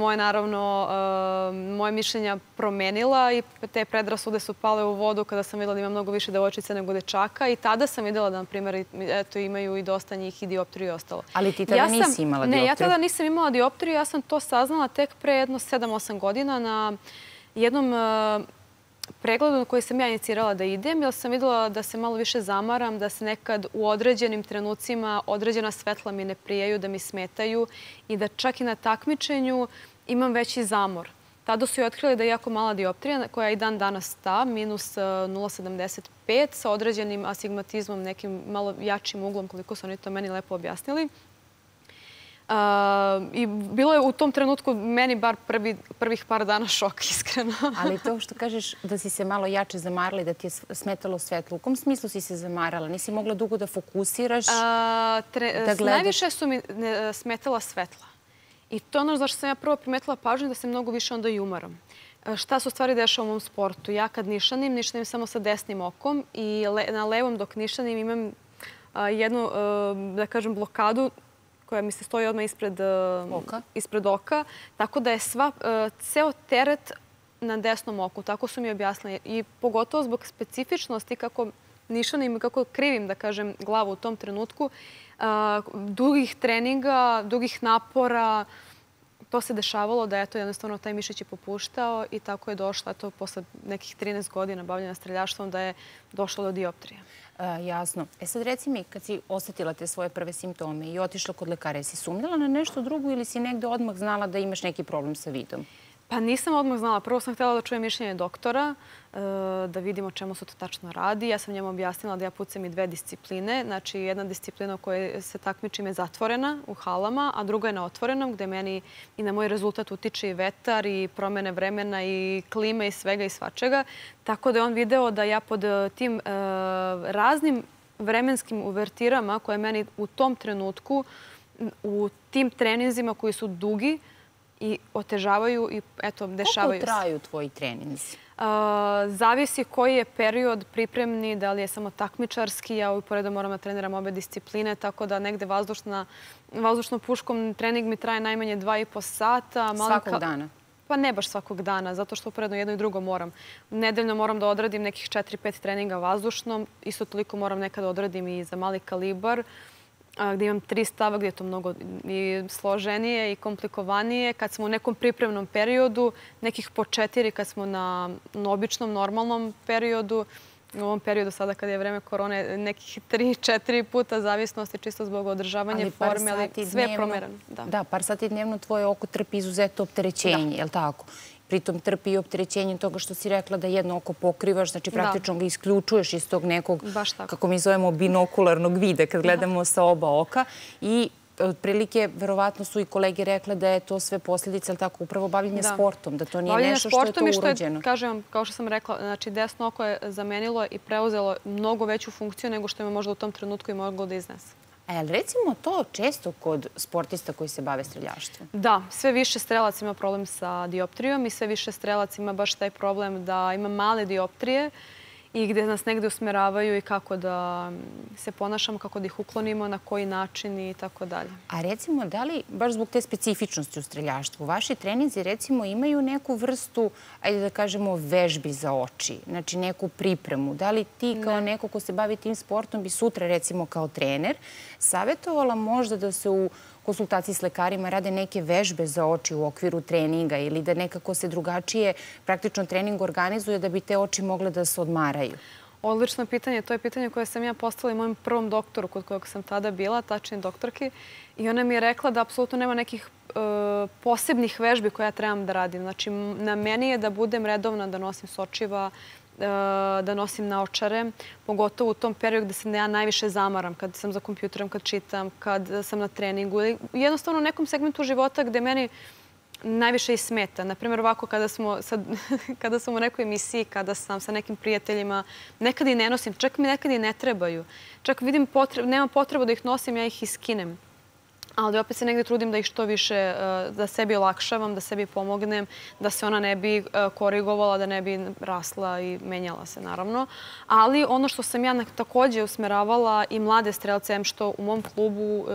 moje mišljenja promenila i te predrasude su pale u vodu kada sam videla da ima mnogo više devojčica nego dečaka i tada sam videla da, na primjer, imaju i dosta njih i dioptriju i ostalo. Ali ti tada nisi imala dioptriju? Ne, ja tada nisam imala dioptriju. Ja sam to saznala tek pre jedno 7-8 godina na jednom pregledu na koji sam ja inicirala da idem, jer sam videla da se malo više zamaram, da se nekad u određenim trenucima određena svetla mi ne prijaju, da mi smetaju i da čak i na takmičenju imam veći zamor. Tada su i otkrili da je jako mala dioptrija, koja i dan danas ta, minus 0,75, sa određenim astigmatizmom, nekim malo jačim uglom, koliko su oni to meni lepo objasnili. I bilo je u tom trenutku meni bar prvih par dana šok, iskreno. Ali to što kažeš da si se malo jače zamarala i da ti je smetalo svetlo, u kom smislu si se zamarala? Nisi mogla dugo da fokusiraš, da gledaš? Najviše su mi smetala svetla. I to je ono zašto sam ja prvo primetila pažnju da se mnogo više onda i umaram. Šta se u stvari dešava u mom sportu? Ja kad nišanim samo sa desnim okom i na levom dok nišanim imam jednu, da kažem, blokadu koja mi se stoji odmah ispred oka. Tako da je ceo teret na desnom oku. Tako su mi objasnili. I pogotovo zbog specifičnosti kako nišanim i kako krivim, da kažem, glavu u tom trenutku, dugih treninga, dugih napora, to se dešavalo da je to jednostavno taj mišić je popuštao i tako je došlo, to posle nekih 13 godina bavljanja streljaštvom, da je došlo do dioptrije. Jasno. Sad reci mi, kad si osetila te svoje prve simptome i otišla kod lekara, jesi sumnjala na nešto drugo ili si negde odmah znala da imaš neki problem sa vidom? Pa nisam odmah znala. Prvo sam htjela da čujem mišljenje doktora, da vidimo čemu se to tačno radi. Ja sam njemu objasnila da ja pucam i dve discipline. Znači, jedna disciplina u kojoj se takmičim je zatvorena u halama, a druga je na otvorenom, gde meni i na moj rezultat utiče i vetar i promene vremena i klime i svega i svačega. Tako da je on video da ja pod tim raznim vremenskim uvertirama koje meni u tom trenutku, u tim treninzima koji su dugi, i otežavaju i eto, dešavaju se. Koliko traju tvoji treninzi? Zavisi koji je period pripremni, da li je samo takmičarski, ja uporedo moram da treniram obe discipline, tako da negde vazdušnom puškom trening mi traje najmanje 2,5 sata. Svakog dana? Pa ne baš svakog dana, zato što uporedno jedno i drugo moram. Nedeljno moram da odradim nekih 4-5 treninga vazdušnom, isto toliko moram nekada odradim i za mali kalibar, gdje imam 3 stava, gdje je to mnogo i složenije i komplikovanije. Kad smo u nekom pripremnom periodu, nekih po 4 kad smo na običnom, normalnom periodu. U ovom periodu sada kad je vreme korone, nekih 3-4 puta zavisnosti čisto zbog održavanja forme, ali sve je promerano. Da, par sati dnevno tvoje oko trpi izuzetno opterećenje, je li tako? Pritom trpi i opterećenje toga što si rekla da jedno oko pokrivaš, znači praktično ga isključuješ iz tog nekog, kako mi zovemo, binokularnog vida kad gledamo sa oba oka. I otprilike, verovatno su i kolege rekle da je to sve posljedica, ali tako, upravo bavljenje sportom, da to nije nešto što je to urođeno. Kažem vam, kao što sam rekla, znači desno oko je zamenilo i preuzelo mnogo veću funkciju nego što je možda u tom trenutku i moglo da iznese. Ali recimo to često kod sportista koji se bave streljaštvom? Da, sve više strelac ima problem sa dioptrijom i sve više strelac ima baš taj problem da ima male dioptrije i gde nas negde usmeravaju i kako da se ponašamo, kako da ih uklonimo, na koji način i tako dalje. A recimo, da li, baš zbog te specifičnosti u streljaštvu, vaši treninzi recimo imaju neku vrstu, ajde da kažemo, vežbi za oči, znači neku pripremu? Da li ti kao neko ko se bavi tim sportom bi sutra recimo kao trener savjetovala možda da se u konsultaciji s lekarima rade neke vežbe za oči u okviru treninga ili da nekako se drugačije praktično trening organizuje da bi te oči mogle da se odmaraju? Odlično pitanje. To je pitanje koje sam ja postavila i mojom prvom doktoru kod kojeg sam tada bila, tačnije doktorki. I ona mi je rekla da apsolutno nema nekih posebnih vežbi koje ja trebam da radim. Znači, na meni je da budem redovna, da nosim sočiva, da nosim naočare, pogotovo u tom periodu gde se ja najviše zamaram, kad sam za kompjuterom, kad čitam, kad sam na treningu ili jednostavno u nekom segmentu života gde meni najviše i smeta. Naprimjer, ovako kada sam u nekoj emisiji, kada sam sa nekim prijateljima, nekad i ne nosim, čak mi nekad i ne trebaju. Čak vidim, nemam potrebu da ih nosim, ja ih iskinem. Ali opet se negdje trudim da ih što više, da sebi olakšavam, da sebi pomognem, da se ona ne bi korigovala, da ne bi rasla i menjala se, naravno. Ali ono što sam ja također usmeravala i mlade strelce, što u mom klubu,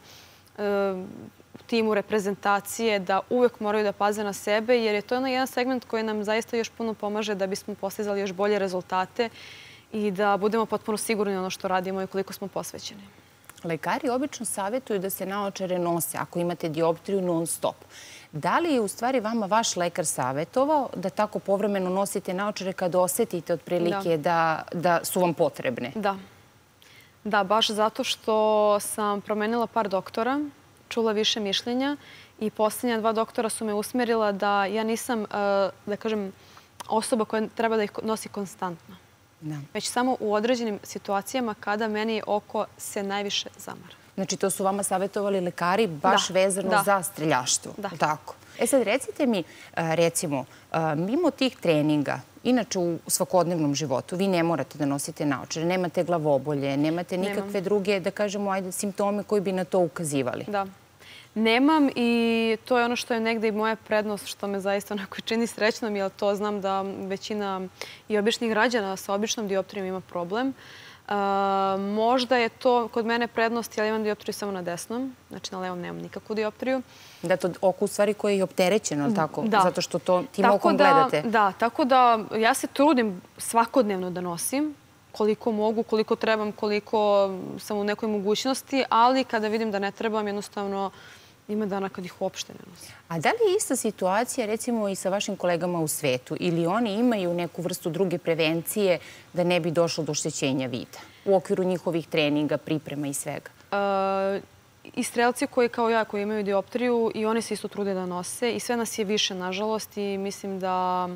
timu reprezentacije, da uvek moraju da paze na sebe, jer je to jedan segment koji nam zaista još puno pomaže da bismo postizali još bolje rezultate i da budemo potpuno sigurni ono što radimo i koliko smo posvećeni. Lekari obično savjetuju da se naočare nose ako imate dioptriju non stop. Da li je u stvari vama vaš lekar savjetovao da tako povremeno nosite naočare kad osetite otprilike da su vam potrebne? Da. Da, baš zato što sam promenila par doktora, čula više mišljenja i posljednja 2 doktora su me usmerila da ja nisam, da kažem, osoba koja treba da ih nosi konstantno. Već samo u određenim situacijama kada meni oko se najviše zamara. Znači, to su vama savjetovali lekari baš vezano za streljaštvo? Da. Tako. Sad, recite mi, recimo, mimo tih treninga, inače u svakodnevnom životu, vi ne morate da nosite naočare, nemate glavobolje, nemate nikakve druge, da kažemo, ajde, simptome koji bi na to ukazivali? Da. Nemam i to je ono što je negde i moja prednost, što me zaista onako čini srećnom, jer to znam da većina i običnih građana sa običnom dioptrijom ima problem. Možda je to kod mene prednost, ja imam dioptriju samo na desnom, znači na levom nemam nikakvu dioptriju. Da, to oko u stvari koje je opterećeno, tako? Da. Zato što to tim okom gledate. Da, tako da ja se trudim svakodnevno da nosim, koliko mogu, koliko trebam, koliko sam u nekoj mogućnosti, ali kada vidim da ne trebam, jednostavno ima dana kad ih uopšte ne nosim. A da li je ista situacija recimo i sa vašim kolegama u svetu ili oni imaju neku vrstu druge prevencije da ne bi došlo do oštećenja vida u okviru njihovih treninga, priprema i svega? I strelci koji kao ja, koji imaju dioptriju, i oni se isto trude da nose i sve nas je više, nažalost, i mislim da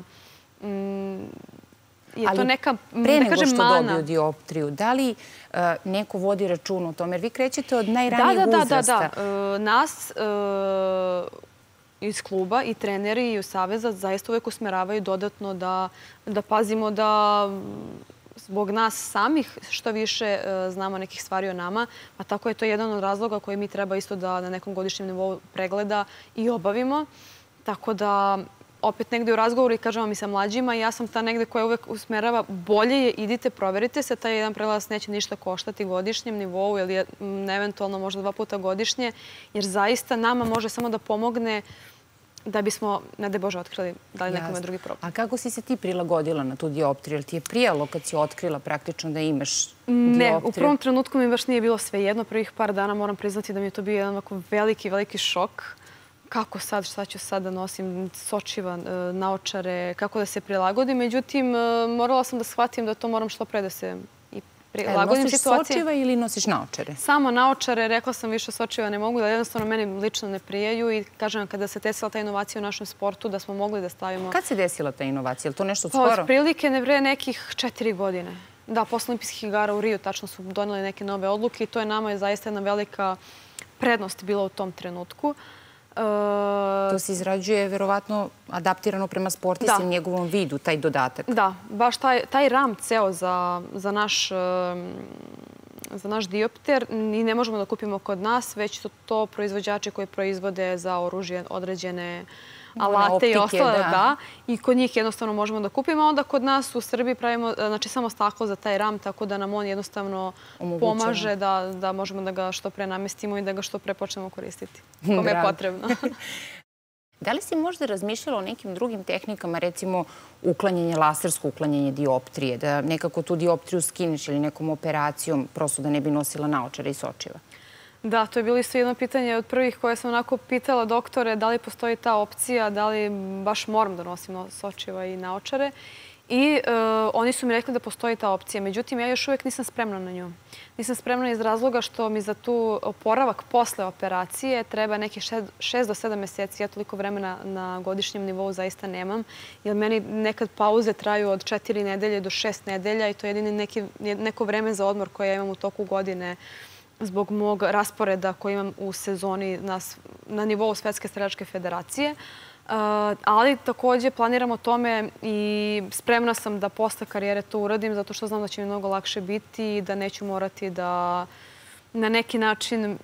je to neka, pre nego što dobiju dioptriju, da li neko vodi račun o tome? Jer vi krećete od najranijeg uzrasta. Da. Nas iz kluba i treneri i u Saveza zaista uvek usmeravaju dodatno da pazimo da zbog nas samih što više znamo nekih stvari o nama, pa tako je to jedan od razloga koji mi treba isto da na nekom godišnjem nivou pregleda i obavimo. Tako da opet negde u razgovoru i kažem vam i sa mlađima, ja sam ta negde koja uvek usmerava bolje je idite, proverite se, taj jedan pregled neće ništa koštati godišnjem nivou ili eventualno možda 2 puta godišnje, jer zaista nama može samo da pomogne da bismo, ne daj Bože, otkrili da li nekome drugi problem. A kako si se ti prilagodila na tu dioptriju? Jel ti je prijalo kad si otkrila praktično da imaš dioptriju? Ne, u prvom trenutku mi baš nije bilo sve jedno. Prvih par dana moram priznati da mi je to bio jedan ovako veliki šok. Kako sad, šta ću sad da nosim, sočiva, naočare, kako da se prilagodim. Međutim, morala sam da shvatim da to moram što pre da se prilagodim situaciji. Nosiš sočiva ili nosiš naočare? Samo naočare, rekla sam više sočiva ne mogu, da jednostavno meni lično ne prijaju i kažem kada se desila ta inovacija u našem sportu da smo mogli da stavimo... Kad se desila ta inovacija? Je li to nešto skoro? Od prilike ne nekih 4 godine. Da, posle olimpijskih igara u Riju tačno su doneli neke nove odluke i to je nama zaista jedna velika prednost bila u tom trenutku. To se izrađuje verovatno adaptirano prema sportisti i njegovom vidu, taj dodatak. Da, baš taj ram ceo za naš diopter i ne možemo da kupimo kod nas, već su to proizvođači koji proizvode za oružje određene alate i ostale, i kod njih jednostavno možemo da kupimo. Onda kod nas u Srbiji pravimo samo staklo za taj ram, tako da nam on jednostavno pomaže da možemo da ga što pre namestimo i da ga što pre počnemo koristiti. Kome je potrebno. Da li si možda razmišljala o nekim drugim tehnikama, recimo uklanjanje, lasersko uklanjanje dioptrije, da nekako tu dioptriju skineš ili nekom operacijom, prosto da ne bi nosila naočare i sočiva? Da, to je bilo isto jedno pitanje od prvih koje sam onako pitala doktore da li postoji ta opcija, da li baš moram da nosim sočiva i naočare. I oni su mi rekli da postoji ta opcija. Međutim, ja još uvijek nisam spremna na nju. Nisam spremna iz razloga što mi za tu oporavak posle operacije treba nekih 6 do 7 meseci. Ja toliko vremena na godišnjem nivou zaista nemam. Jer meni nekad pauze traju od 4 nedelje do 6 nedelja i to je jedini neko vreme za odmor koje ja imam u toku godine zbog mog rasporeda koji imam u sezoni na nivou Svetske strelačke federacije. Ali također planiram o tome i spremna sam da posle karijere to uradim zato što znam da će mi mnogo lakše biti i da neću morati da na neki način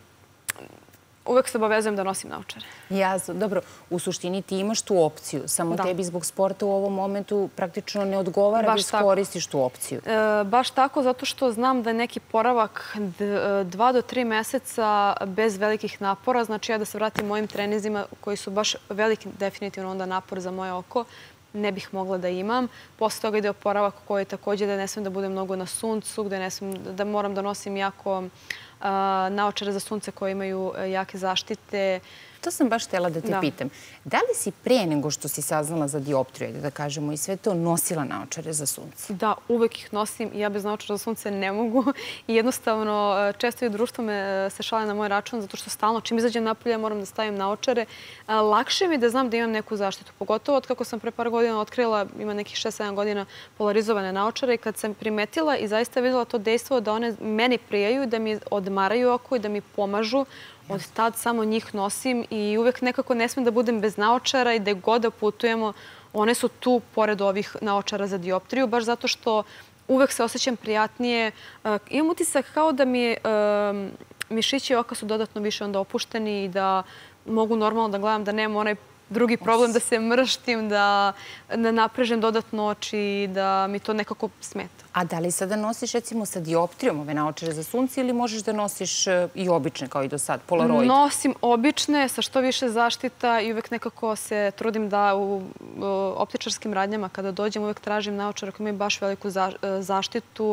uvek se obavezujem da nosim naočare. Jasno. Dobro, u suštini ti imaš tu opciju. Samo tebi zbog sporta u ovom momentu praktično ne odgovara da iskoristiš tu opciju. Baš tako, zato što znam da je neki poravak 2 do 3 meseca bez velikih napora. Znači ja da se vratim mojim trenizima koji su baš veliki definitivno onda napor za moje oko, ne bih mogla da imam. Posle toga ide oporavak koji također da ne smem da budem mnogo na suncu, da moram da nosim jako naočare za sunce koje imaju jake zaštite. To sam baš htjela da te pitam. Da li si pre nego što si saznala za dioptriju, da kažemo i sve to, nosila naočare za sunce? Da, uvek ih nosim i ja bez naočara za sunce ne mogu. I jednostavno, često i u društvu me se šale na moj račun, zato što stalno, čim izađem napolje, moram da stavim naočare. Lakše mi da znam da imam neku zaštitu. Pogotovo od kako sam pre par godina otkrila, ima nekih 6-7 godina polarizovane naočare i kad sam primetila i zaista videla to dejstvo da one meni prijaju, da mi odmaraju oko i da mi pomažu. Od tad samo njih nosim i uvek nekako ne smijem da budem bez naočara i da god da putujemo, one su tu pored ovih naočara za dioptriju, baš zato što uvek se osjećam prijatnije. Imam utisak kao da mi mišići oka su dodatno više onda opušteni i da mogu normalno da gledam, da nemam onaj drugi problem, da se mrštim, da naprežem dodatno oči, da mi to nekako smeta. A da li sada nosiš recimo sa dioptrijom ove naočare za sunce ili možeš da nosiš i obične kao i do sad, polaroid? Nosim obične sa što više zaštita i uvek nekako se trudim da u optičarskim radnjama kada dođem uvek tražim naočare koji imaju baš veliku zaštitu.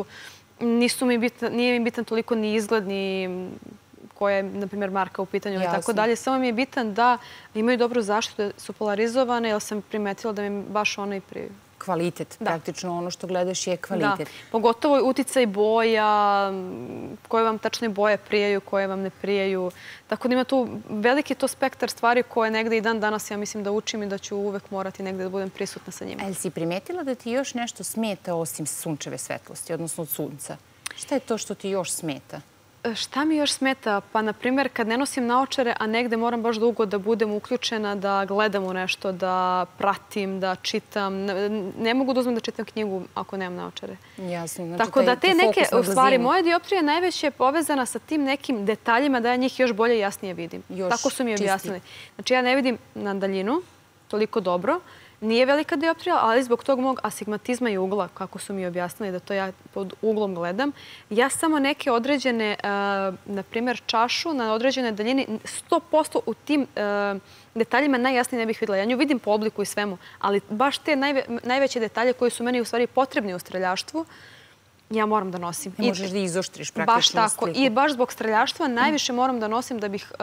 Nije mi bitan toliko ni izgled, ni koja je, na primjer, marka u pitanju i tako dalje. Samo mi je bitan da imaju dobru zaštitu, da su polarizovane, jer sam primetila da mi baš ona i prije. Kvalitet. Praktično ono što gledaš je kvalitet. Da. Pogotovo uticaj boja, koje vam tačne boje prijaju, koje vam ne prijaju. Tako da ima tu veliki to spektar stvari koje negde i dan danas ja mislim da učim i da ću uvek morati negde da budem prisutna sa njima. A jel si primetila da ti još nešto smeta osim sunčeve svetlosti, odnosno od sunca? Šta je to što ti još smeta? Šta mi još smeta? Pa, na primjer, kad ne nosim naočare, a negde moram baš dugo da budem uključena, da gledam u nešto, da pratim, da čitam. Ne mogu da uzmem da čitam knjigu ako nemam naočare. Jasno. Tako da te neke, u stvari, moja dioptrija najveće je povezana sa tim nekim detaljima da ja njih još bolje i jasnije vidim. Tako su mi objasnili. Znači, ja ne vidim na daljinu toliko dobro. Nije velika dioptrija, ali zbog tog mog astigmatizma i ugla, kako su mi objasnili da to ja pod uglom gledam, ja samo neke određene, na primjer čašu na određenoj daljini, 100% u tim detaljima najjasnije ne bih videla. Ja nju vidim po obliku i svemu, ali baš te najveće detalje koji su meni u stvari potrebni u streljaštvu, ja moram da nosim. Ne možeš da izoštriš praktično baš tako. I baš zbog streljaštva najviše moram da nosim da bih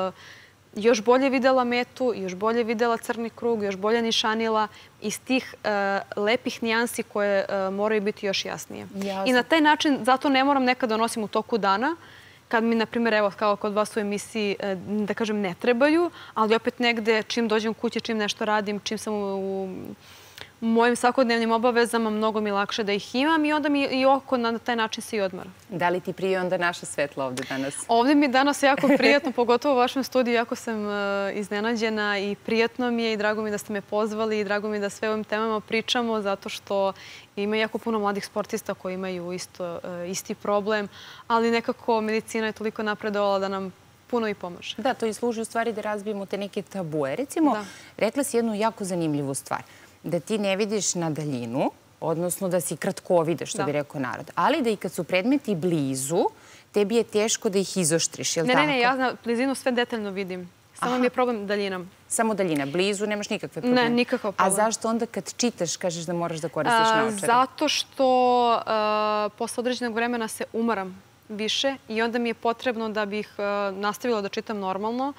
još bolje videla metu, još bolje videla crni krug, još bolje nišanila iz tih lepih nijansi koje moraju biti još jasnije. I na taj način, zato ne moram nekada da nosim u toku dana, kad mi, na primjer, evo, kao kod vas u emisiji, da kažem, ne trebaju, ali opet negde, čim dođem kući, čim nešto radim, čim sam u mojim svakodnevnim obavezama, mnogo mi lakše da ih imam i onda mi i oko na taj način se i odmara. Da li ti prije onda naša svetla ovde danas? Ovde mi je danas jako prijatno, pogotovo u vašem studiju, jako sam iznenađena i prijatno mi je i drago mi da ste me pozvali i drago mi je da sve ovim temama pričamo zato što ima jako puno mladih sportista koji imaju isti problem, ali nekako medicina je toliko napredovala da nam puno i pomaže. Da, to i služi u stvari da razbijemo te neke tabue. Recimo, rekla si jednu jako zanimljivu stvar. Da ti ne vidiš na daljinu, odnosno da si kratkovide, što bi rekao narod. Ali da i kad su predmeti blizu, tebi je teško da ih izoštriš, je li tako? Ne, ja na blizinu sve detaljno vidim. Samo mi je problem daljinom. Samo daljina. Blizu nemaš nikakve probleme? Ne, nikakav problem. A zašto onda kad čitaš kažeš da moraš da koristiš naočare? Zato što posle određenog vremena se umaram više i onda mi je potrebno da bih nastavila da čitam normalno,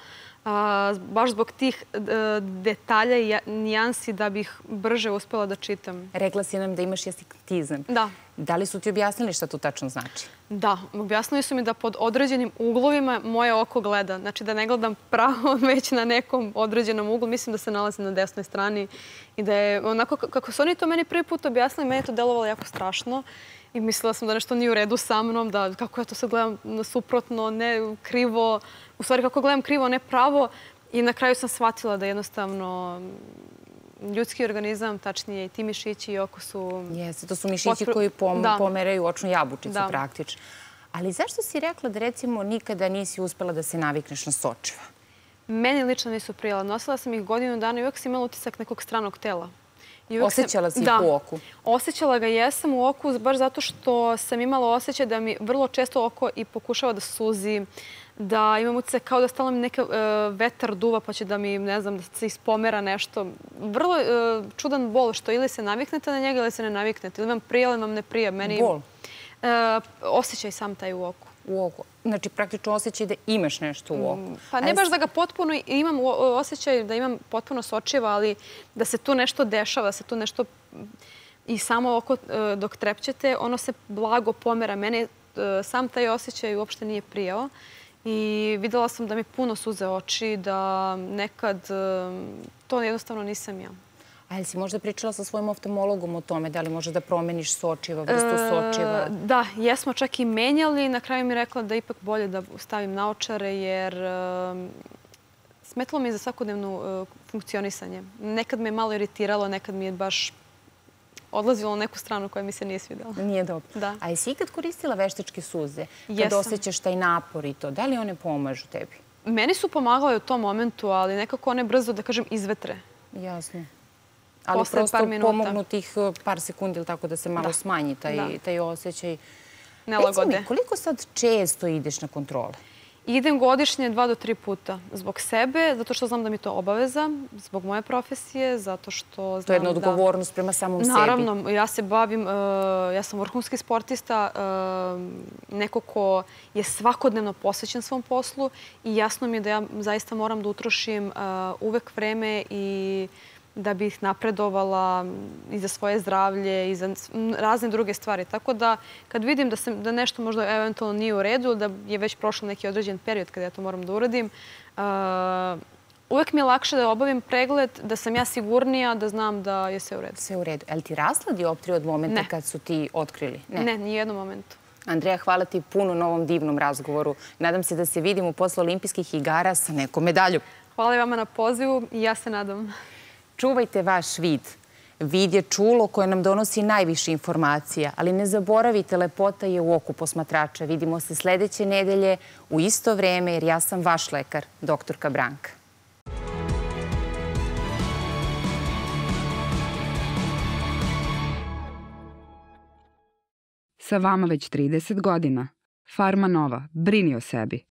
baš zbog tih detalja i nijansi da bih brže uspela da čitam. Rekla si nam da imaš astigmatizam. Da. Da li su ti objasnili šta to tačno znači? Da, objasnili su mi da pod određenim uglovima moje oko gleda. Znači da ne gledam pravo, već na nekom određenom uglu. Mislim da se nalazi na desnoj strani i da je onako, kako su oni to meni prvi put objasnili, meni je to delovalo jako strašno. I mislila sam da nešto nije u redu sa mnom, da kako ja to sad gledam suprotno, ne krivo, u stvari kako gledam krivo, ne pravo. I na kraju sam shvatila da jednostavno ljudski organizam, tačnije i ti mišići i oko su... Jeste, to su mišići koji pomeraju očnu jabučicu praktično. Ali zašto si rekla da recimo nikada nisi uspela da se navikneš na sočiva? Meni lično nisu prijela. Nosila sam ih godinu dana i uvek sam imala utisak nekog stranog tela. Osjećala si ih u oku? Da, osjećala ga jesam u oku baš zato što sam imala osjećaj da mi vrlo često oko i pokušava da suzi, da imam utisak kao da stalno mi neka vetar duva pa će da mi, ne znam, da se ispomera nešto. Vrlo čudan bol što ili se naviknete na njega ili se ne naviknete. Ili vam prija ili vam ne prija. Bol? Osjećaj sam taj u oku. U oku. Znači, praktično osjećaj da imaš nešto u oku. Pa ne baš da ga potpuno imam osjećaj da imam potpuno sočiva, ali da se tu nešto dešava, da se tu nešto... I samo oko dok trepćete, ono se blago pomera. Mene sam taj osjećaj uopšte nije prijao. I videla sam da mi puno suze oči, da nekad to jednostavno nisam ja. A jel si možda pričala sa svojim oftalmologom o tome, da li može da promeniš sočiva, vrstu sočiva? Da, jesmo čak i menjali. Na kraju mi je rekla da ipak bolje da stavim naočare, jer smetalo mi je za svakodnevno funkcionisanje. Nekad me je malo iritiralo, nekad mi je baš odlazilo na neku stranu koja mi se nije svidela. Nije dobro. Da. A jesi ikad koristila veštačke suze? Kad osjećaš taj napor i to, da li one pomažu tebi? Meni su pomagale u tom momentu, ali nekako one brzo, da kažem, izvetre. Jasno. Ali Posle prosto par minuta. pomognu tih par sekundi, ili tako da se malo smanji taj osjećaj. Nelagode. Reci mi, koliko sad često ideš na kontrole? Idem godišnje 2 do 3 puta. Zbog sebe, zato što znam da mi to obaveza, zbog moje profesije, zato što znam da... To je jedna odgovornost prema samom sebi. Naravno, ja se bavim, ja sam vrhunski sportista, neko ko je svakodnevno posvećen svom poslu i jasno mi je da ja zaista moram da utrošim uvek vreme i da bih napredovala i za svoje zdravlje i za razne druge stvari. Tako da kad vidim da nešto možda eventualno nije u redu, da je već prošlo neki određen period kada ja to moram da uradim, uvek mi je lakše da obavim pregled, da sam ja sigurnija, da znam da je sve u redu. Sve u redu. Je li ti rasla dioptrija od momenta kad su ti otkrili? Ne, nijednom momentu. Andreja, hvala ti puno na ovom divnom razgovoru. Nadam se da se vidimo posle olimpijskih igara sa nekom medaljom. Hvala i vama na pozivu i ja se nadam. Čuvajte vaš vid. Vid je čulo koje nam donosi najviše informacija, ali ne zaboravite, lepota je u oku posmatrača. Vidimo se sledeće nedelje u isto vreme, jer ja sam vaš lekar, doktorka Branka. Sa vama već 30 godina. Farma Nova. Brini o sebi.